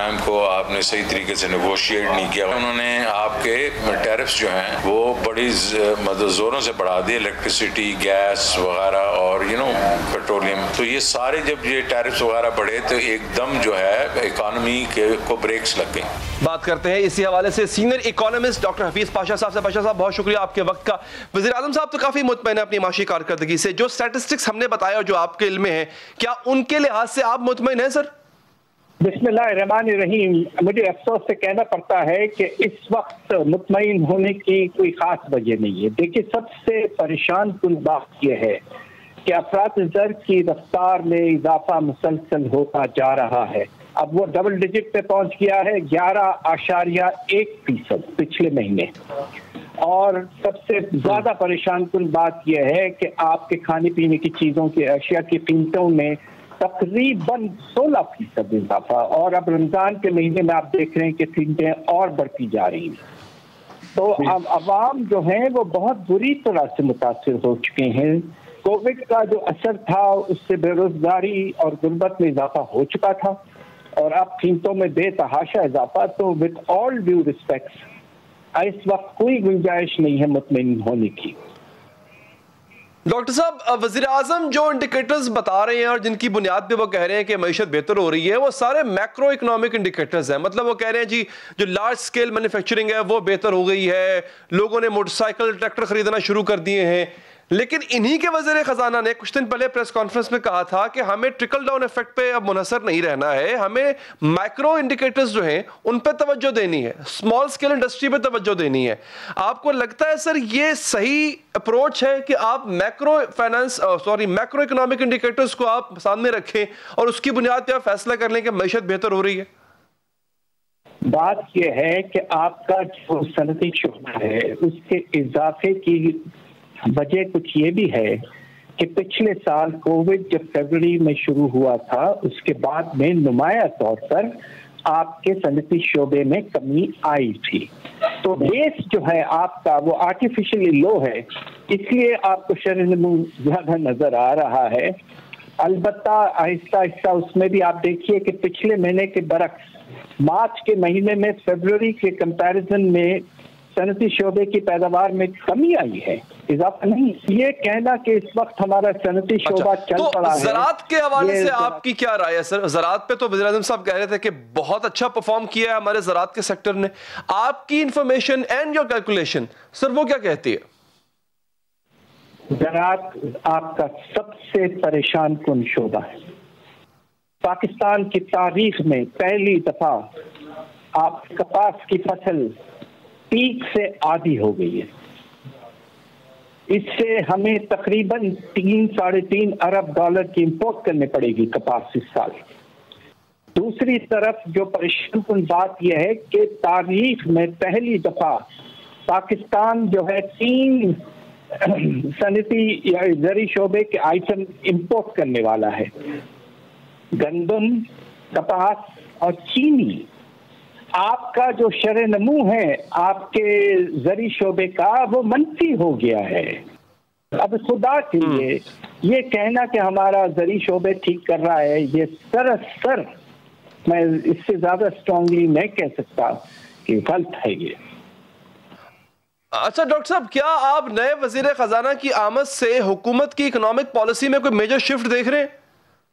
program को आपने सही तरीके से नेगोशिएट नहीं किया। उन्होंने आपके टैरिफ्स जो हैं वो बड़ी मतलब ज़ोरों से बढ़ा दिए, इलेक्ट्रिसिटी, गैस वगैरह और यू नो पेट्रोलियम। तो ये सारे जब ये टैरिफ्स वगैरह बढ़े तो एकदम जो है इकॉनमी के को ब्रेक्स लग गई।
बात करते हैं इसी हवाले से senior economist doctor Hafeez Pasha साहब से। पाशा साहब, बहुत शुक्रिया आपके वक्त का। वज़ीर आज़म साहब तो काफ़ी मुतमईन है अपनी माशी कारकर्दगी से। जो स्टैटिस्टिक्स हमने बताया और जो आपके इल्म में है, क्या उनके लिहाज से आप मुतमईन हैं सर?
बिस्मिल्लाहिर्रहमानिर्रहीम। मुझे अफसोस से कहना पड़ता है कि इस वक्त मुतमईन होने की कोई खास वजह नहीं है। देखिए, सबसे परेशान कुन बात यह है कि अफरात ज़र की रफ्तार में इजाफा मुसलसल होता जा रहा है। अब वो डबल डिजिट पे पहुंच गया है, ग्यारह आशारिया एक फीसद पिछले महीने। और सबसे ज्यादा परेशान कुन बात यह है कि आपके खाने पीने की चीजों की अशिया की कीमतों में तकरीबन सोलह फीसद इजाफा, और अब रमजान के महीने में आप देख रहे हैं कि कीमतें और बढ़ती जा रही हैं। तो अब अवाम जो है वो बहुत बुरी तरह से मुतासिर हो चुके हैं। कोविड का जो असर था उससे बेरोजगारी और गुर्बत में इजाफा हो चुका था, और अब कीमतों में बेतहाशा इजाफा। तो विद ऑल ड्यू रिस्पेक्ट, इस वक्त कोई गुंजाइश नहीं है मुतमईन होने की।
डॉक्टर साहब, वज़ीर आज़म जो इंडिकेटर्स बता रहे हैं और जिनकी बुनियाद पे वो कह रहे हैं कि मईशत बेहतर हो रही है, वो सारे मैक्रो इकोनॉमिक इंडिकेटर्स हैं। मतलब वो कह रहे हैं जी जो लार्ज स्केल मैन्युफैक्चरिंग है वो बेहतर हो गई है, लोगों ने मोटरसाइकिल ट्रैक्टर खरीदना शुरू कर दिए हैं। लेकिन इन्हीं के वज़ीर ख़जाना ने कुछ दिन पहले प्रेस कॉन्फ्रेंस में कहा था कि हमें ट्रिकल डाउन इफेक्ट पे अब मुनहसर नहीं रहना है, हमें माइक्रो इंडिकेटर्स जो हैं उन पे तवज्जो देनी है, स्मॉल स्केल इंडस्ट्री पे तवज्जो देनी है। आपको लगता है सर ये सही अप्रोच है कि आप macro finance sorry macro economic indicators को आप सामने रखें और उसकी बुनियाद पे आप फैसला कर लें कि मईशत बेहतर हो रही है?
बात यह है कि आपका जो सनती शुबा है उसके इजाफे की वजह कुछ ये भी है कि पिछले साल कोविड जब फरवरी में शुरू हुआ था, उसके बाद में नुमाया तौर पर आपके सनती शोबे में कमी आई थी। तो बेस जो है आपका वो आर्टिफिशियली लो है, इसलिए आपको शरह-ए-नमू ज्यादा नजर आ रहा है। अलबत्ता आहिस्ता आहिस्ता उसमें भी आप देखिए कि पिछले महीने के बरक्स मार्च के महीने में फरवरी के कंपैरिजन में सनती शोबे की पैदावार में कमी आई है, इजाफा नहीं। ये कहना कि इस वक्त हमारा सनती शोबा अच्छा, चल तो पड़ा है।
ज़राअत के हवाले से आपकी क्या राय है सर? ज़राअत पे तो वज़ीर आज़म साहब कह रहे थे कि बहुत अच्छा परफॉर्म किया है हमारे ज़राअत के सेक्टर ने। आपकी information and your calculation sir वो क्या कहती है?
ज़राअत आपका सबसे परेशान कुन शोबा है। पाकिस्तान की तारीख में पहली दफा आप कपास की फसल पीक से आधी हो गई है। इससे हमें तकरीबन तीन साढ़े तीन अरब डॉलर की इंपोर्ट करनी पड़ेगी कपास इस साल। दूसरी तरफ जो परेशान कुन बात यह है कि तारीख में पहली दफा पाकिस्तान जो है तीन सनती या ज़री शोबे के आइटम इंपोर्ट करने वाला है, गंदम, कपास और चीनी। आपका जो शरह नमू है आपके ज़री शोबे का वो मनफी हो गया है। अब खुदा के लिए ये कहना कि हमारा ज़री शोबे ठीक कर रहा है, ये सरासर, मैं इससे ज्यादा स्ट्रांगली नहीं कह सकता कि गलत है ये।
अच्छा डॉक्टर साहब, क्या आप नए वजीर खजाना की आमद से हुकूमत की इकोनॉमिक पॉलिसी में कोई मेजर शिफ्ट देख रहे हैं?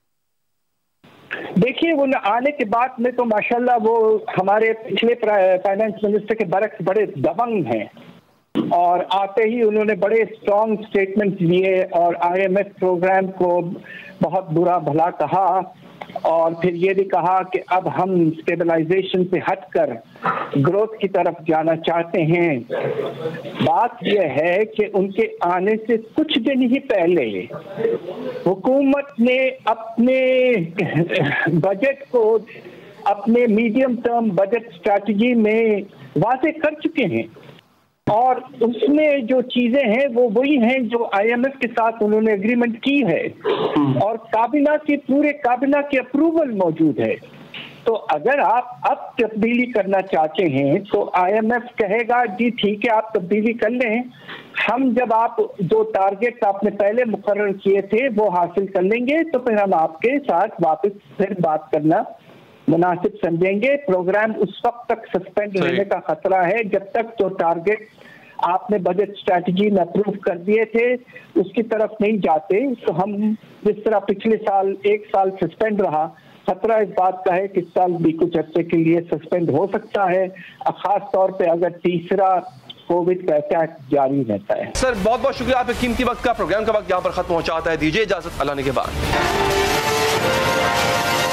देखिए, वो आने के बाद में तो माशाल्लाह वो हमारे पिछले फाइनेंस मिनिस्टर के बरक्स बड़े दबंग हैं और आते ही उन्होंने बड़े स्ट्रॉन्ग स्टेटमेंट दिए और आईएमएफ प्रोग्राम को बहुत बुरा भला कहा और फिर ये भी कहा कि अब हम स्टेबलाइजेशन से हटकर ग्रोथ की तरफ जाना चाहते हैं। बात यह है कि उनके आने से कुछ दिन ही पहले हुकूमत ने अपने बजट को अपने मीडियम टर्म बजट स्ट्रैटेजी में वाजे कर चुके हैं और उसमें जो चीजें हैं वो वही हैं जो आईएमएफ के साथ उन्होंने एग्रीमेंट की है और काबिना की पूरे काबिना की अप्रूवल मौजूद है। तो अगर आप अब तब्दीली करना चाहते हैं तो आईएमएफ कहेगा जी ठीक है आप तब्दीली कर लें, हम जब आप जो टारगेट आपने पहले मुकर्रर किए थे वो हासिल कर लेंगे तो फिर हम आपके साथ वापस फिर बात करना मुनासिब समझेंगे। प्रोग्राम उस वक्त तक सस्पेंड रहने का खतरा है जब तक तो टारगेट आपने बजट स्ट्रैटेजी में अप्रूव कर दिए थे उसकी तरफ नहीं जाते। तो हम जिस तरह पिछले साल एक साल सस्पेंड रहा, खतरा इस बात का है कि इस साल भी कुछ अर्से के लिए सस्पेंड हो सकता है, खास तौर पे अगर तीसरा कोविड का अटैक जारी रहता है।
सर बहुत बहुत शुक्रिया, आपके कीमती वक्त का। प्रोग्राम का वक्त यहाँ पर खत्म हो जाता है, दीजिए इजाजत अल्लाह ने के बाद।